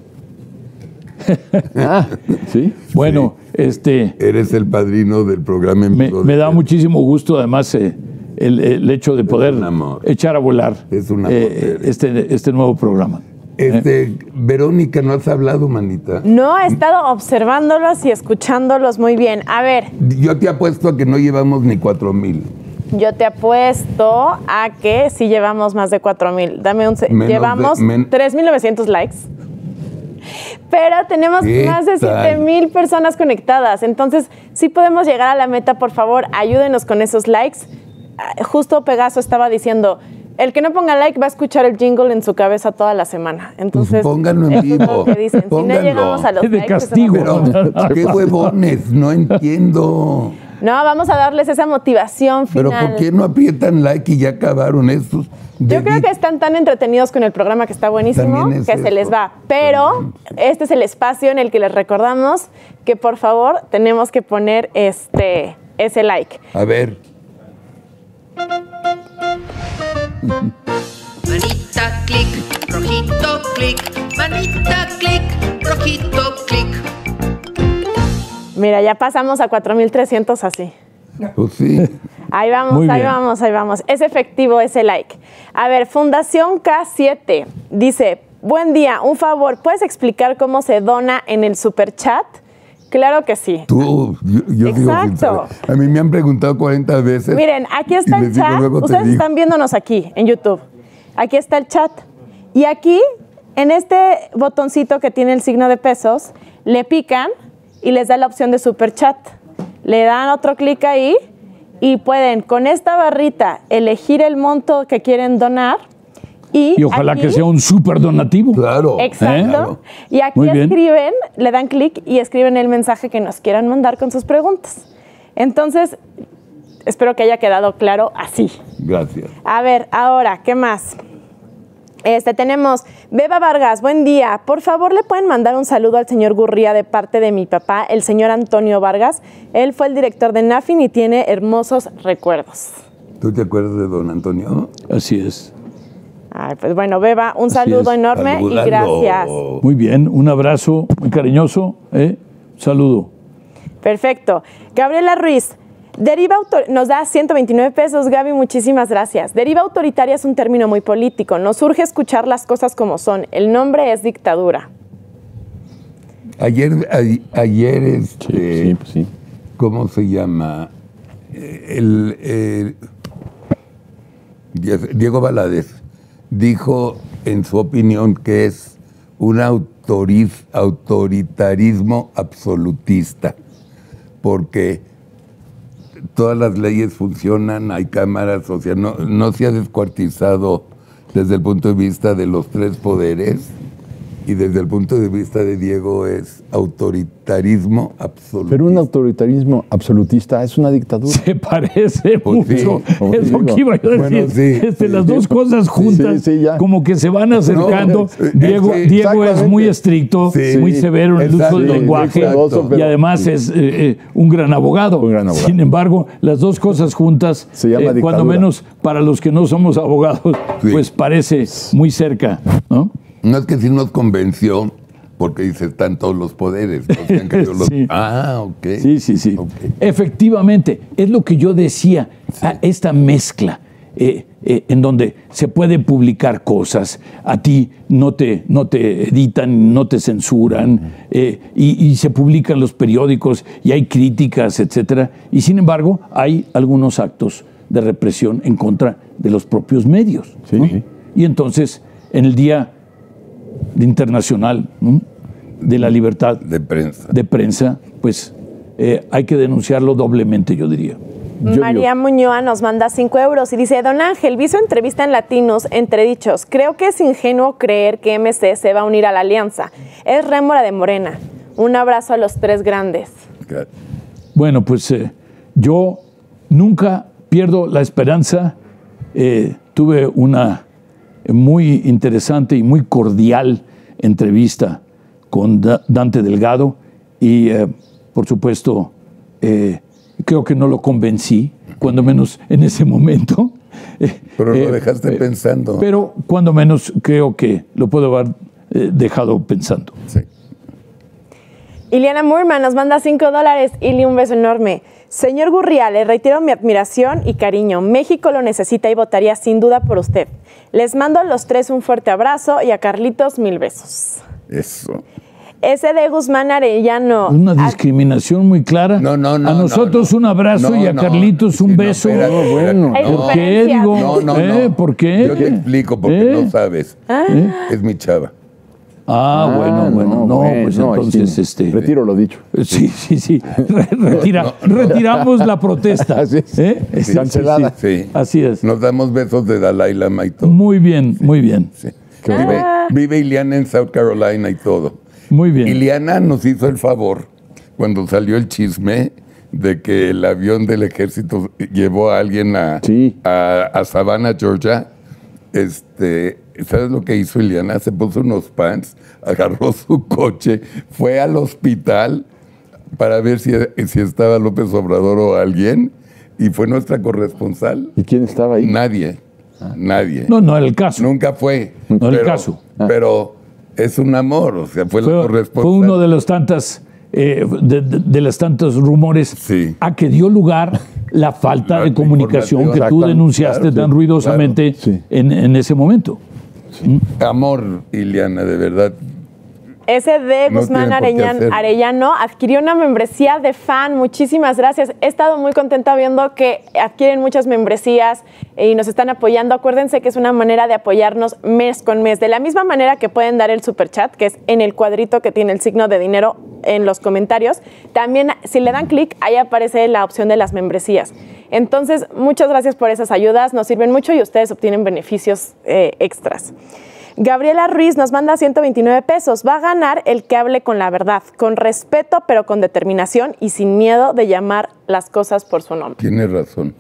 Ah, ¿sí? Bueno, este... Eres el padrino del programa en Me, vivo. me de da Tere. muchísimo gusto, además, eh, el, el hecho de poder un amor. echar a volar Es un amor, eh, Tere. este, este nuevo programa. Este, Verónica, ¿no has hablado, manita? No, he estado observándolos y escuchándolos muy bien. A ver, Yo te apuesto a que no llevamos ni cuatro mil. yo te apuesto a que sí llevamos más de cuatro mil. Dame un... se- Menos llevamos de- men- tres mil novecientos likes. Pero tenemos ¿Qué más de tal? siete mil personas conectadas. Entonces, si podemos llegar a la meta, por favor, ayúdenos con esos likes. Ah, Justo Pegaso estaba diciendo, el que no ponga like va a escuchar el jingle en su cabeza toda la semana. Entonces, Pues pónganlo en eso es lo vivo. que dicen. Si no Pónganlo. llegamos a los Es de likes, eso castigo. no pasa. Pero, qué huevones, no entiendo. No, vamos a darles esa motivación Pero final. ¿por qué no aprietan like y ya acabaron estos? Yo creo que están tan entretenidos con el programa que está buenísimo También es que se eso. les va. Pero este es el espacio en el que les recordamos que por favor tenemos que poner este ese like. A ver, Manita clic, rojito clic, manita clic, rojito clic. Mira, ya pasamos a cuatro mil trescientos así. pues sí. Ahí vamos, Muy ahí bien. vamos, ahí vamos. Es efectivo ese like. A ver, Fundación K siete dice, buen día, un favor, ¿puedes explicar cómo se dona en el superchat? Claro que sí. Tú, yo, yo digo Exacto. sincero, a mí me han preguntado cuarenta veces. Miren, aquí está y el les digo, chat. luego te Ustedes digo. están viéndonos aquí en YouTube. Aquí está el chat. Y aquí, en este botoncito que tiene el signo de pesos, le pican y les da la opción de super chat. Le dan otro clic ahí y pueden con esta barrita elegir el monto que quieren donar. Y, Y ojalá aquí- que sea un súper donativo. Claro. Exacto. claro. Y aquí Muy bien. escriben, le dan clic y escriben el mensaje que nos quieran mandar con sus preguntas. Entonces, espero que haya quedado claro así. Gracias. A ver, ahora, ¿qué más? Este, tenemos Beba Vargas, buen día. Por favor, ¿le pueden mandar un saludo al señor Gurría de parte de mi papá, el señor Antonio Vargas? Él fue el director de NAFIN y tiene hermosos recuerdos. ¿Tú te acuerdas de don Antonio? Así es. Ay, pues bueno, Beba, un Así saludo es. enorme Salúdalo. y gracias. Muy bien, un abrazo muy cariñoso. ¿eh? Saludo. Perfecto. Gabriela Ruiz, deriva autor- nos da ciento veintinueve pesos, Gaby, muchísimas gracias. Deriva autoritaria es un término muy político. Nos urge escuchar las cosas como son. El nombre es dictadura. Ayer, a- ayer este, Sí, pues sí. ¿cómo se llama? Eh, El, eh, Diego Valadez dijo en su opinión que es un autoriz- autoritarismo absolutista, porque todas las leyes funcionan, hay cámaras, o sea, no, no se ha descuartizado desde el punto de vista de los tres poderes y desde el punto de vista de Diego es autoritarismo absoluto. Pero un autoritarismo absolutista es una dictadura. Se parece Pues mucho. sí, como es lo digo. que iba yo a decir. Bueno, sí, Este, sí, las sí. dos cosas juntas, Sí, sí, ya. como que se van acercando. No, es- Diego, es que- Diego es exactamente. muy estricto, Sí, muy severo en el uso del exacto, lenguaje exacto. y además es eh, eh, un gran abogado. Un gran abogado. Sin embargo, las dos cosas juntas, Se llama eh, cuando dictadura. menos para los que no somos abogados, Sí. pues parece muy cerca, ¿no? No es que sí nos convenció, porque dice, están todos los poderes. O sea, que yo los- Sí. Ah, ok. Sí, sí, sí. Ok. Efectivamente, es lo que yo decía, a esta mezcla eh, eh, en donde se puede publicar cosas, a ti no te, no te editan, no te censuran, eh, y, y se publican los periódicos y hay críticas, etcétera. Y sin embargo, hay algunos actos de represión en contra de los propios medios. Sí, ¿no? sí. Y entonces, en el Día Internacional, ¿no?, de la Libertad De prensa. de prensa, pues eh, hay que denunciarlo doblemente, yo diría. Yo María Muñoa nos manda cinco euros y dice, don Ángel, vi su entrevista en Latinos, entredichos. Creo que es ingenuo creer que M C se va a unir a la alianza. Es rémora de Morena. Un abrazo a los tres grandes. Bueno, pues eh, yo nunca pierdo la esperanza. Eh, tuve una muy interesante y muy cordial entrevista con Da- Dante Delgado y, eh, por supuesto, eh, creo que no lo convencí, cuando menos en ese momento. Eh, Pero lo eh, dejaste eh, pensando. Pero cuando menos creo que lo puedo haber eh, dejado pensando. Sí. Iliana Murman nos manda cinco dólares. Ili, un beso enorme. Señor Gurría, le reitero mi admiración y cariño. México lo necesita y votaría sin duda por usted. Les mando a los tres un fuerte abrazo y a Carlitos mil besos. Eso. S D Guzmán Arellano. Una Ah, discriminación muy clara. No, no, no, A nosotros no, no. un abrazo No, y a no, Carlitos un sí, no, beso. espérate, espérate. bueno. Hay ¿Por qué? diferencias. Digo, No, no, ¿eh? no. ¿Por qué? Yo te explico porque ¿Eh? no sabes. Es mi chava. Ah, bueno, bueno, no, bueno, pues no, entonces, sí, este... retiro lo dicho. Sí, sí, sí. Re- retira- retiramos la protesta. Así es. ¿Eh? Sí, Sí, sí, cancelada. Sí. Así es. Nos damos besos de Dalai Lama y todo. Muy bien, muy bien. Sí. Vive, vive Ileana en South Carolina y todo. Muy bien. Ileana nos hizo el favor cuando salió el chisme de que el avión del ejército llevó a alguien a, Sí. a, a Savannah, Georgia. Este, ¿sabes lo que hizo Ileana? Se puso unos pants, agarró su coche, fue al hospital para ver si, si estaba López Obrador o alguien, y fue nuestra corresponsal. ¿Y quién estaba ahí? Nadie, nadie. No, no era el caso. Nunca fue. No era el caso. Pero es un amor, o sea, fue, la Fue, corresponsal. fue uno de los tantas, eh, de, de- de los tantos rumores Sí. a que dio lugar la falta La de comunicación que tú información. denunciaste Claro, tan sí, ruidosamente claro. Sí. en, en ese momento. Amor, Ileana, de verdad. S D No Guzmán tiene por qué Arellano, hacerlo. Arellano adquirió una membresía de fan. Muchísimas gracias. He estado muy contenta viendo que adquieren muchas membresías y nos están apoyando. Acuérdense que es una manera de apoyarnos mes con mes. De la misma manera que pueden dar el superchat, que es en el cuadrito que tiene el signo de dinero en los comentarios. También, si le dan clic, ahí aparece la opción de las membresías. Entonces, muchas gracias por esas ayudas. Nos sirven mucho y ustedes obtienen beneficios eh, extras. Gabriela Ruiz nos manda ciento veintinueve pesos. Va a ganar el que hable con la verdad, con respeto, pero con determinación y sin miedo de llamar las cosas por su nombre. Tienes razón.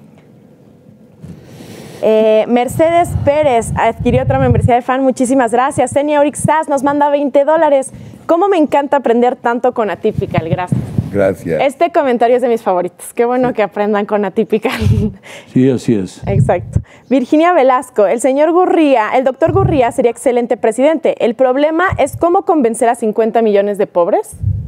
Eh, Mercedes Pérez adquirió otra membresía de fan. Muchísimas gracias. Senia Orixaz nos manda veinte dólares. ¿Cómo me encanta aprender tanto con Atypical? Gracias. Gracias. Este comentario es de mis favoritos. Qué bueno que aprendan con Atypical. Sí, así es. Exacto. Virginia Velasco, el señor Gurría, el doctor Gurría sería excelente presidente. El problema es cómo convencer a cincuenta millones de pobres.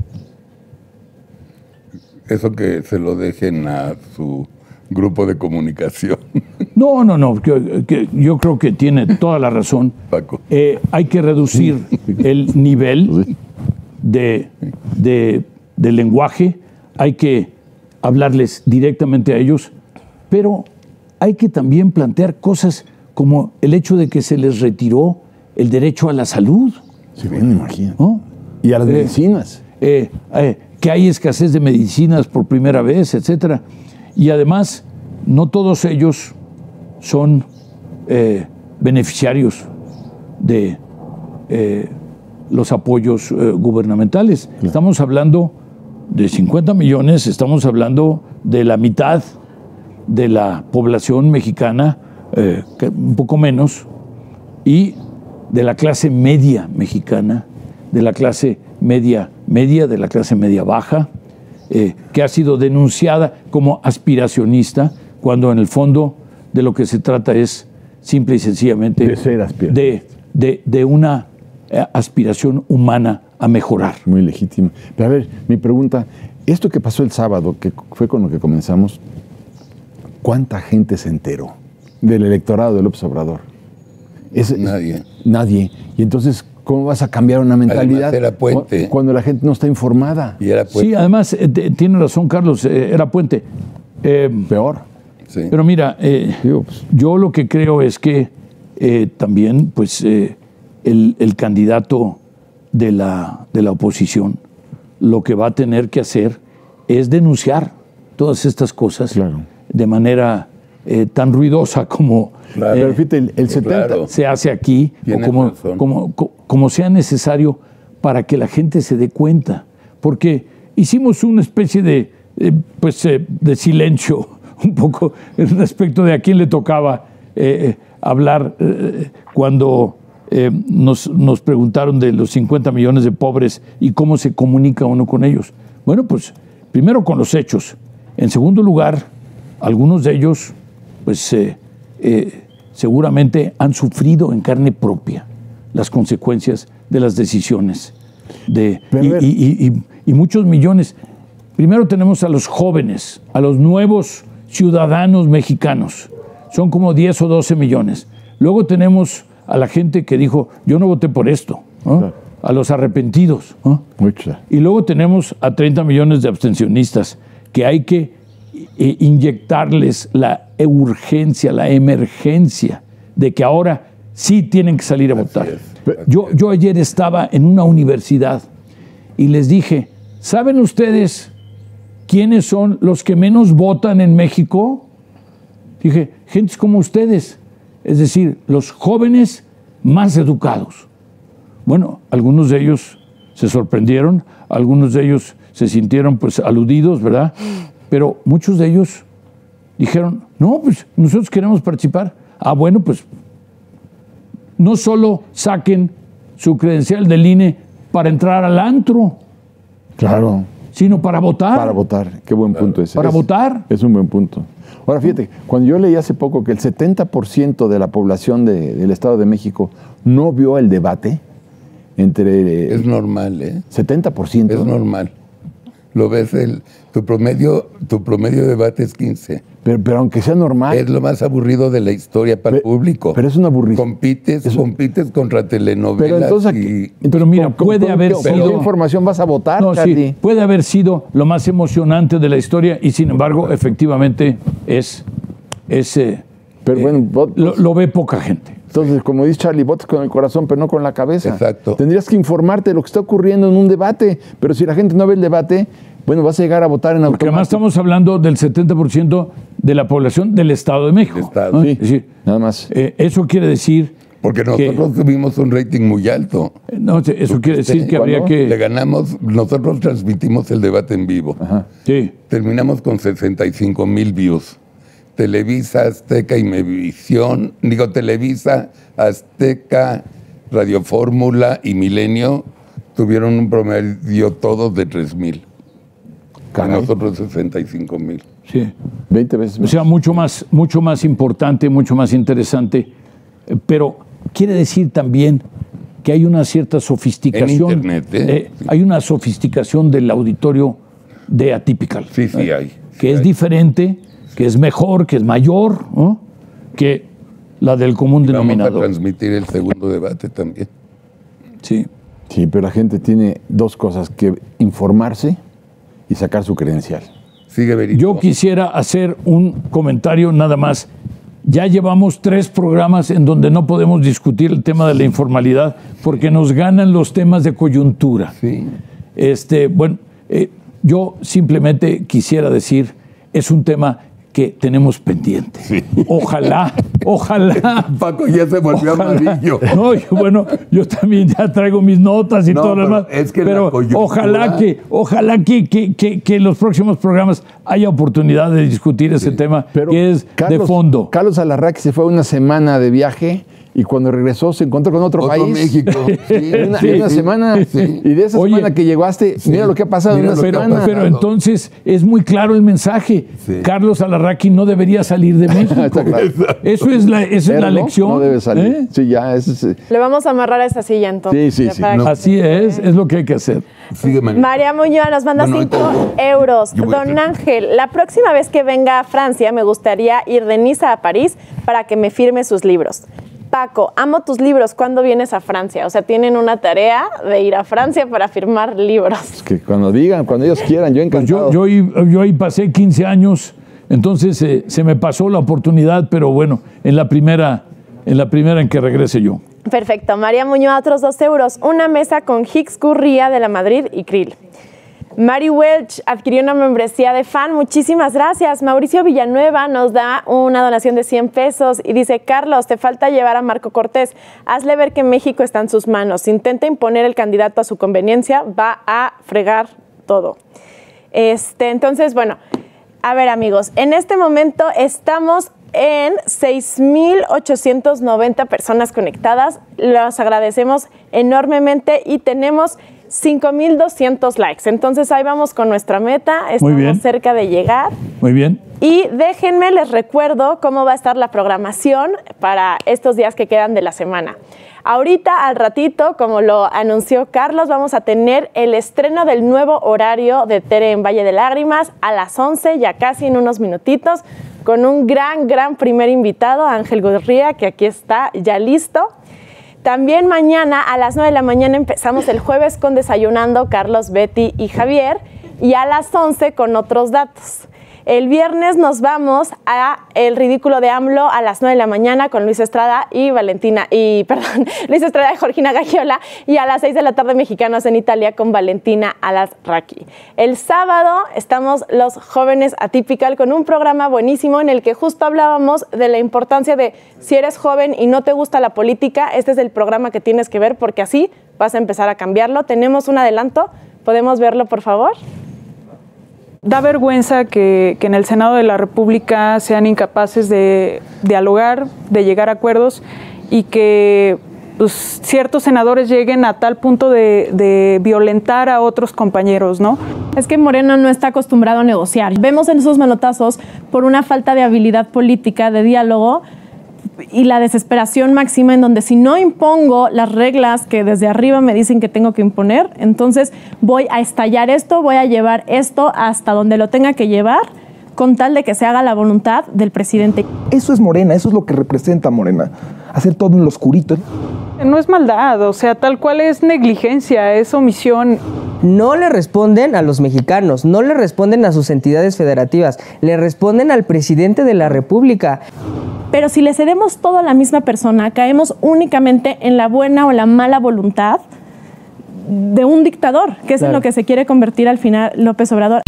Eso que se lo dejen a su grupo de comunicación. No, no, no. que- que yo creo que tiene toda la razón. Paco. Eh, hay que reducir el nivel de, de, de lenguaje, hay que hablarles directamente a ellos, pero hay que también plantear cosas como el hecho de que se les retiró el derecho a la salud, Sí, bien, imagino. ¿no? Y a las Eh, medicinas. Eh, eh, que hay escasez de medicinas por primera vez, etcétera. Y además, no todos ellos son eh, beneficiarios de, eh, los apoyos eh, gubernamentales. Claro. Estamos hablando de cincuenta millones, estamos hablando de la mitad de la población mexicana, eh, un poco menos, y de la clase media mexicana, de la clase media media, de la clase media baja, eh, que ha sido denunciada como aspiracionista, cuando en el fondo de lo que se trata es simple y sencillamente de, ser de, de, de una aspiración humana a mejorar. Muy legítima. Pero a ver, mi pregunta, esto que pasó el sábado, que fue con lo que comenzamos, ¿cuánta gente se enteró del electorado de López Obrador? Es, nadie. Es, nadie. Y entonces, ¿cómo vas a cambiar una mentalidad? Además era puente. Cuando la gente no está informada. Y era puente. Sí, además, eh, tiene razón Carlos, eh, era puente. Eh, Peor. Sí. Pero mira, eh, Digo, pues, yo lo que creo es que eh, también, pues, eh, el, el candidato de la, de la oposición lo que va a tener que hacer es denunciar todas estas cosas claro. de manera eh, tan ruidosa como Claro. eh, Pero fíjate, el, el setenta claro. se hace aquí, o Tienes como, razón. como, co- como sea necesario para que la gente se dé cuenta. Porque hicimos una especie de, eh, pues, eh, de silencio un poco respecto de a quién le tocaba eh, eh, hablar eh, cuando eh, nos, nos preguntaron de los cincuenta millones de pobres y cómo se comunica uno con ellos. Bueno, pues primero con los hechos. En segundo lugar, algunos de ellos, pues eh, eh, seguramente han sufrido en carne propia las consecuencias de las decisiones. De, y, y, y, y, y muchos millones. Primero tenemos a los jóvenes, a los nuevos ciudadanos mexicanos. Son como diez o doce millones. Luego tenemos a la gente que dijo, yo no voté por esto, ¿no? Claro. A los arrepentidos, ¿no? Mucha. Y luego tenemos a treinta millones de abstencionistas que hay que eh, inyectarles la urgencia, la emergencia de que ahora sí tienen que salir a votar. Yo, yo ayer estaba en una universidad y les dije, ¿saben ustedes quiénes son los que menos votan en México? Dije, gentes como ustedes, es decir, los jóvenes más educados. Bueno, algunos de ellos se sorprendieron, algunos de ellos se sintieron pues aludidos, ¿verdad? Pero muchos de ellos dijeron, no, pues nosotros queremos participar. Ah, bueno, pues no solo saquen su credencial del I N E para entrar al antro. Claro. Sino para votar. Para votar. Qué buen punto ese. Para es, votar. Es un buen punto. Ahora, fíjate, cuando yo leí hace poco que el setenta por ciento de la población de, del Estado de México no vio el debate entre... Es normal, ¿eh? setenta por ciento. Es normal. Lo ves, el, tu, promedio, tu promedio de debate es quince. Pero, pero aunque sea normal... Es lo más aburrido de la historia para pero, el público. Pero es una aburrición. Compites, es un... compites contra telenovelas. Pero entonces, y... aquí, pero mira, ¿con, puede con, haber con, sido... ¿con qué información vas a votar, no, sí, puede haber sido lo más emocionante de la historia y sin embargo, efectivamente, es... es eh, pero bueno, eh, vot, lo, lo ve poca gente. Entonces, como dice Charlie, votas con el corazón, pero no con la cabeza. Exacto. Tendrías que informarte de lo que está ocurriendo en un debate, pero si la gente no ve el debate, bueno, vas a llegar a votar en automático. Porque además estamos hablando del setenta por ciento de la población del Estado de México. Estado. ¿no? Sí, es decir, nada más. Eh, eso quiere decir... Porque nosotros que, tuvimos un rating muy alto. No, eso quiere decir usted, que habría que... Le ganamos, nosotros transmitimos el debate en vivo. Ajá. Sí. Terminamos con sesenta y cinco mil views. Televisa, Azteca y Mevisión, digo Televisa, Azteca, Radio Fórmula y Milenio tuvieron un promedio todos de tres mil. A nosotros sesenta y cinco mil. Sí. veinte veces más. O sea, mucho más, mucho más importante, mucho más interesante. Pero quiere decir también que hay una cierta sofisticación. En Internet, ¿eh? eh, sí. Hay una sofisticación del auditorio de Atypical. Sí, sí ¿eh? hay. Que sí es hay. diferente, que es mejor, que es mayor, ¿no? Que la del común y denominador. Vamos a transmitir el segundo debate también. Sí. Sí, pero la gente tiene dos cosas, que informarse y sacar su credencial. Sigue Benito. Yo quisiera hacer un comentario nada más. Ya llevamos tres programas en donde no podemos discutir el tema de la informalidad porque nos ganan los temas de coyuntura. Sí. Este, bueno, eh, yo simplemente quisiera decir, es un tema que tenemos pendiente. Sí. Ojalá, ojalá. Paco ya se volvió ojalá, amarillo. No, yo, bueno, yo también ya traigo mis notas y No, todo lo pero demás. es que pero la coyuntura- ojalá que, ojalá que, que, que, que en los próximos programas haya oportunidad de discutir ese tema Pero que es Carlos, de fondo. Carlos Alarraqui se fue una semana de viaje y cuando regresó se encontró con otro, Otro país. México. Sí, En una, sí, en una sí. semana. Sí. Y de esa Oye, semana que llegaste, mira lo que ha pasado en mira una lo que ha semana. Pero pasado. entonces es muy claro el mensaje. Sí. Carlos Alarraqui no debería salir de México. Está claro. Eso es la, esa es la Ergo, lección. No debe salir. ¿eh? Sí, ya, ese es- Le vamos a amarrar a esa silla entonces. Sí, sí, ya sí. para No. que- Así es, es lo que hay que hacer. Sigue, María. María Muñoz nos manda Bueno, cinco ahorita- euros. Yo voy a Don hacer- Ángel, la próxima vez que venga a Francia me gustaría ir de Niza a París para que me firme sus libros. Paco, amo tus libros. ¿Cuándo vienes a Francia? O sea, tienen una tarea de ir a Francia para firmar libros. que cuando digan, cuando ellos quieran, yo Pues encantado. yo, yo, ahí, yo ahí pasé quince años, entonces eh, se me pasó la oportunidad, pero bueno, en la primera, en la primera en que regrese yo. Perfecto. María Muñoz, otros dos euros. Una mesa con Hicks Gurría de la Madrid y Krill. Mary Welch adquirió una membresía de fan. Muchísimas gracias. Mauricio Villanueva nos da una donación de cien pesos y dice: Carlos, te falta llevar a Marco Cortés. Hazle ver que México está en sus manos. Si intenta imponer el candidato a su conveniencia, va a fregar todo. Este, entonces, bueno, a ver, amigos, en este momento estamos en seis mil ochocientas noventa personas conectadas. Los agradecemos enormemente y tenemos cinco mil doscientos likes. Entonces ahí vamos con nuestra meta. Estamos bien. cerca de llegar. Muy bien. Y déjenme, les recuerdo cómo va a estar la programación para estos días que quedan de la semana. Ahorita, al ratito, como lo anunció Carlos, vamos a tener el estreno del nuevo horario de Tere en Valle de Lágrimas a las once, ya casi en unos minutitos, con un gran, gran primer invitado, Ángel Gurría, que aquí está ya listo. También mañana a las nueve de la mañana empezamos el jueves con Desayunando, Carlos, Betty y Javier, y a las once con otros datos. El viernes nos vamos a El Ridículo de AMLO a las nueve de la mañana con Luis Estrada y Valentina, y perdón, Luis Estrada y Georgina Gagiola, y a las seis de la tarde Mexicanos en Italia con Valentina Alasraqui. El sábado estamos Los Jóvenes Atypical con un programa buenísimo en el que justo hablábamos de la importancia de si eres joven y no te gusta la política, este es el programa que tienes que ver porque así vas a empezar a cambiarlo. Tenemos un adelanto, ¿podemos verlo por favor? Da vergüenza que, que en el Senado de la República sean incapaces de dialogar, de llegar a acuerdos y que pues, ciertos senadores lleguen a tal punto de, de violentar a otros compañeros, ¿no? Es que Morena no está acostumbrado a negociar. Vemos en esos manotazos por una falta de habilidad política, de diálogo, y la desesperación máxima en donde si no impongo las reglas que desde arriba me dicen que tengo que imponer, entonces voy a estallar esto, voy a llevar esto hasta donde lo tenga que llevar con tal de que se haga la voluntad del presidente. Eso es Morena, eso es lo que representa Morena, hacer todo en lo oscurito. No es maldad, o sea, tal cual es negligencia, es omisión. No le responden a los mexicanos, no le responden a sus entidades federativas, le responden al presidente de la República. Pero si le cedemos todo a la misma persona, caemos únicamente en la buena o la mala voluntad de un dictador, que es Claro. en lo que se quiere convertir al final López Obrador.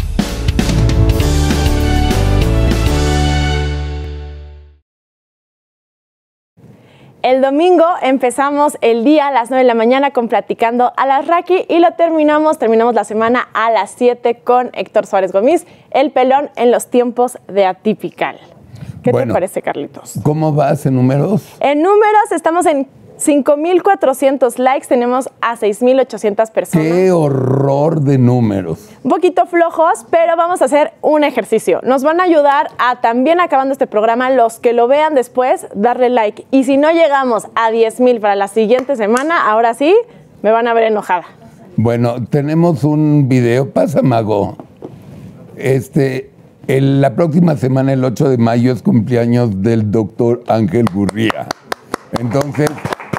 El domingo empezamos el día a las nueve de la mañana con Platicando Alasraqui y lo terminamos, terminamos la semana a las siete con Héctor Suárez Gómez, el pelón en los tiempos de Atypical. ¿Qué Bueno. te parece, Carlitos? ¿Cómo vas en números? En números estamos en cinco mil cuatrocientos likes, tenemos a seis mil ochocientas personas. Qué horror de números. Un poquito flojos, pero vamos a hacer un ejercicio. Nos van a ayudar a también acabando este programa, los que lo vean después, darle like. Y si no llegamos a diez mil para la siguiente semana, ahora sí, me van a ver enojada. Bueno, tenemos un video, pasa Mago. Este, el- la próxima semana, el ocho de mayo, es cumpleaños del doctor Ángel Gurría. Entonces,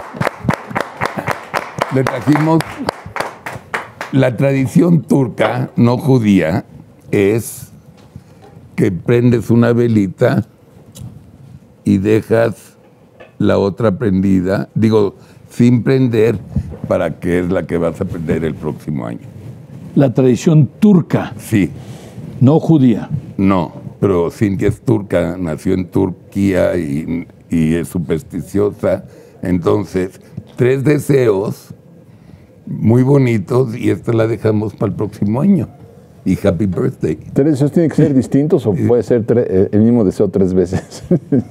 le trajimos la tradición turca, no judía, es que prendes una velita y dejas la otra prendida, digo, sin prender, para que es la que vas a prender el próximo año. La tradición turca, Sí, no judía. no, pero Cintia es turca, nació en Turquía y, y es supersticiosa. Entonces, tres deseos muy bonitos y esta la dejamos para el próximo año. Y happy birthday. ¿Tres deseos tienen que ser distintos o puede ser tre- el mismo deseo tres veces?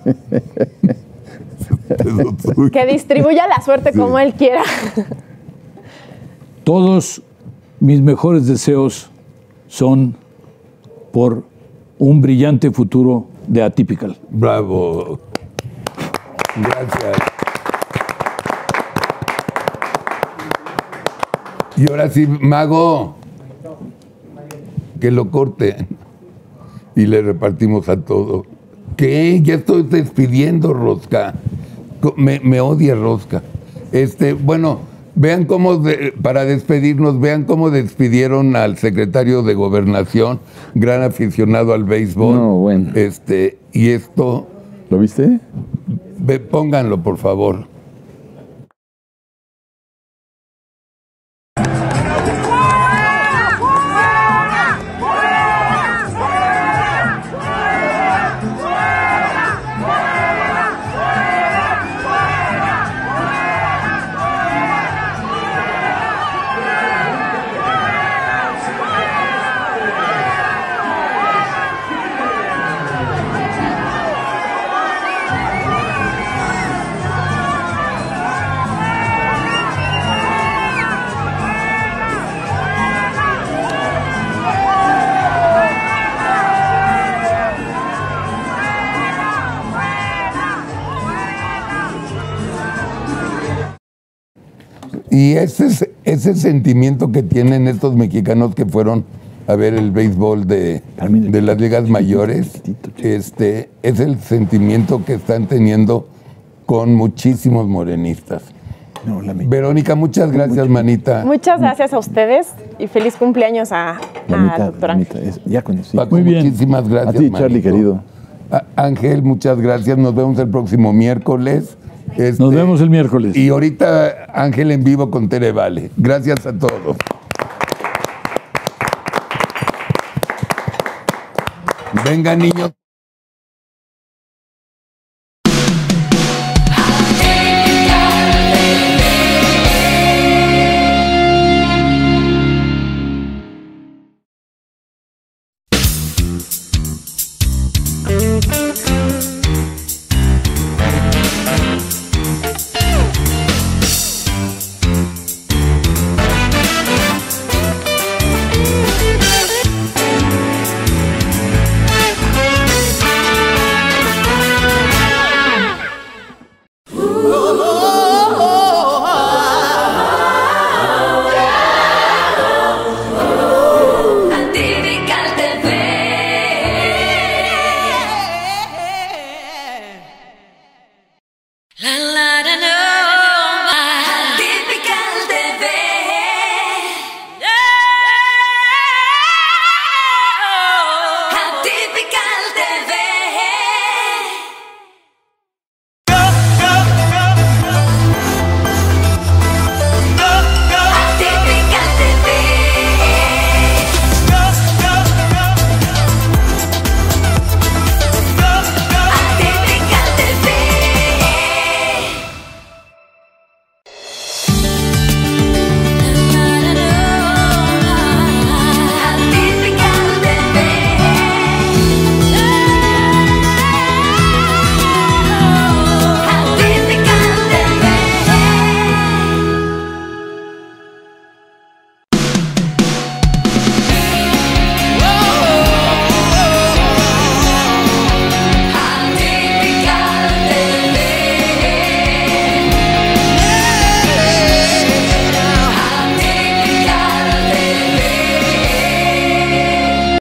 Que distribuya la suerte sí. como él quiera. Todos mis mejores deseos son por un brillante futuro de Atypical. Bravo. Gracias. Y ahora sí, Mago, que lo corte y le repartimos a todo. ¿Qué? Ya estoy despidiendo, Rosca. Me, me odia Rosca. Este, bueno, vean cómo, de, para despedirnos, vean cómo despidieron al secretario de Gobernación, gran aficionado al béisbol. No, bueno. Este, y esto... ¿Lo viste? Ve, pónganlo, por favor. Y ese, ese sentimiento que tienen estos mexicanos que fueron a ver el béisbol de, de las ligas mayores, este, es el sentimiento que están teniendo con muchísimos morenistas. No, Verónica, muchas gracias, Mucho. manita. Muchas gracias a ustedes y feliz cumpleaños a, a doctor Ángel. Ya conocí. Paco, Muy bien. Muchísimas gracias, a ti, Charlie, manito. querido. A, Ángel, muchas gracias. Nos vemos el próximo miércoles. Este, Nos vemos el miércoles. Y ahorita Ángel en vivo con Tere Vale. Gracias a todos. Venga, niños.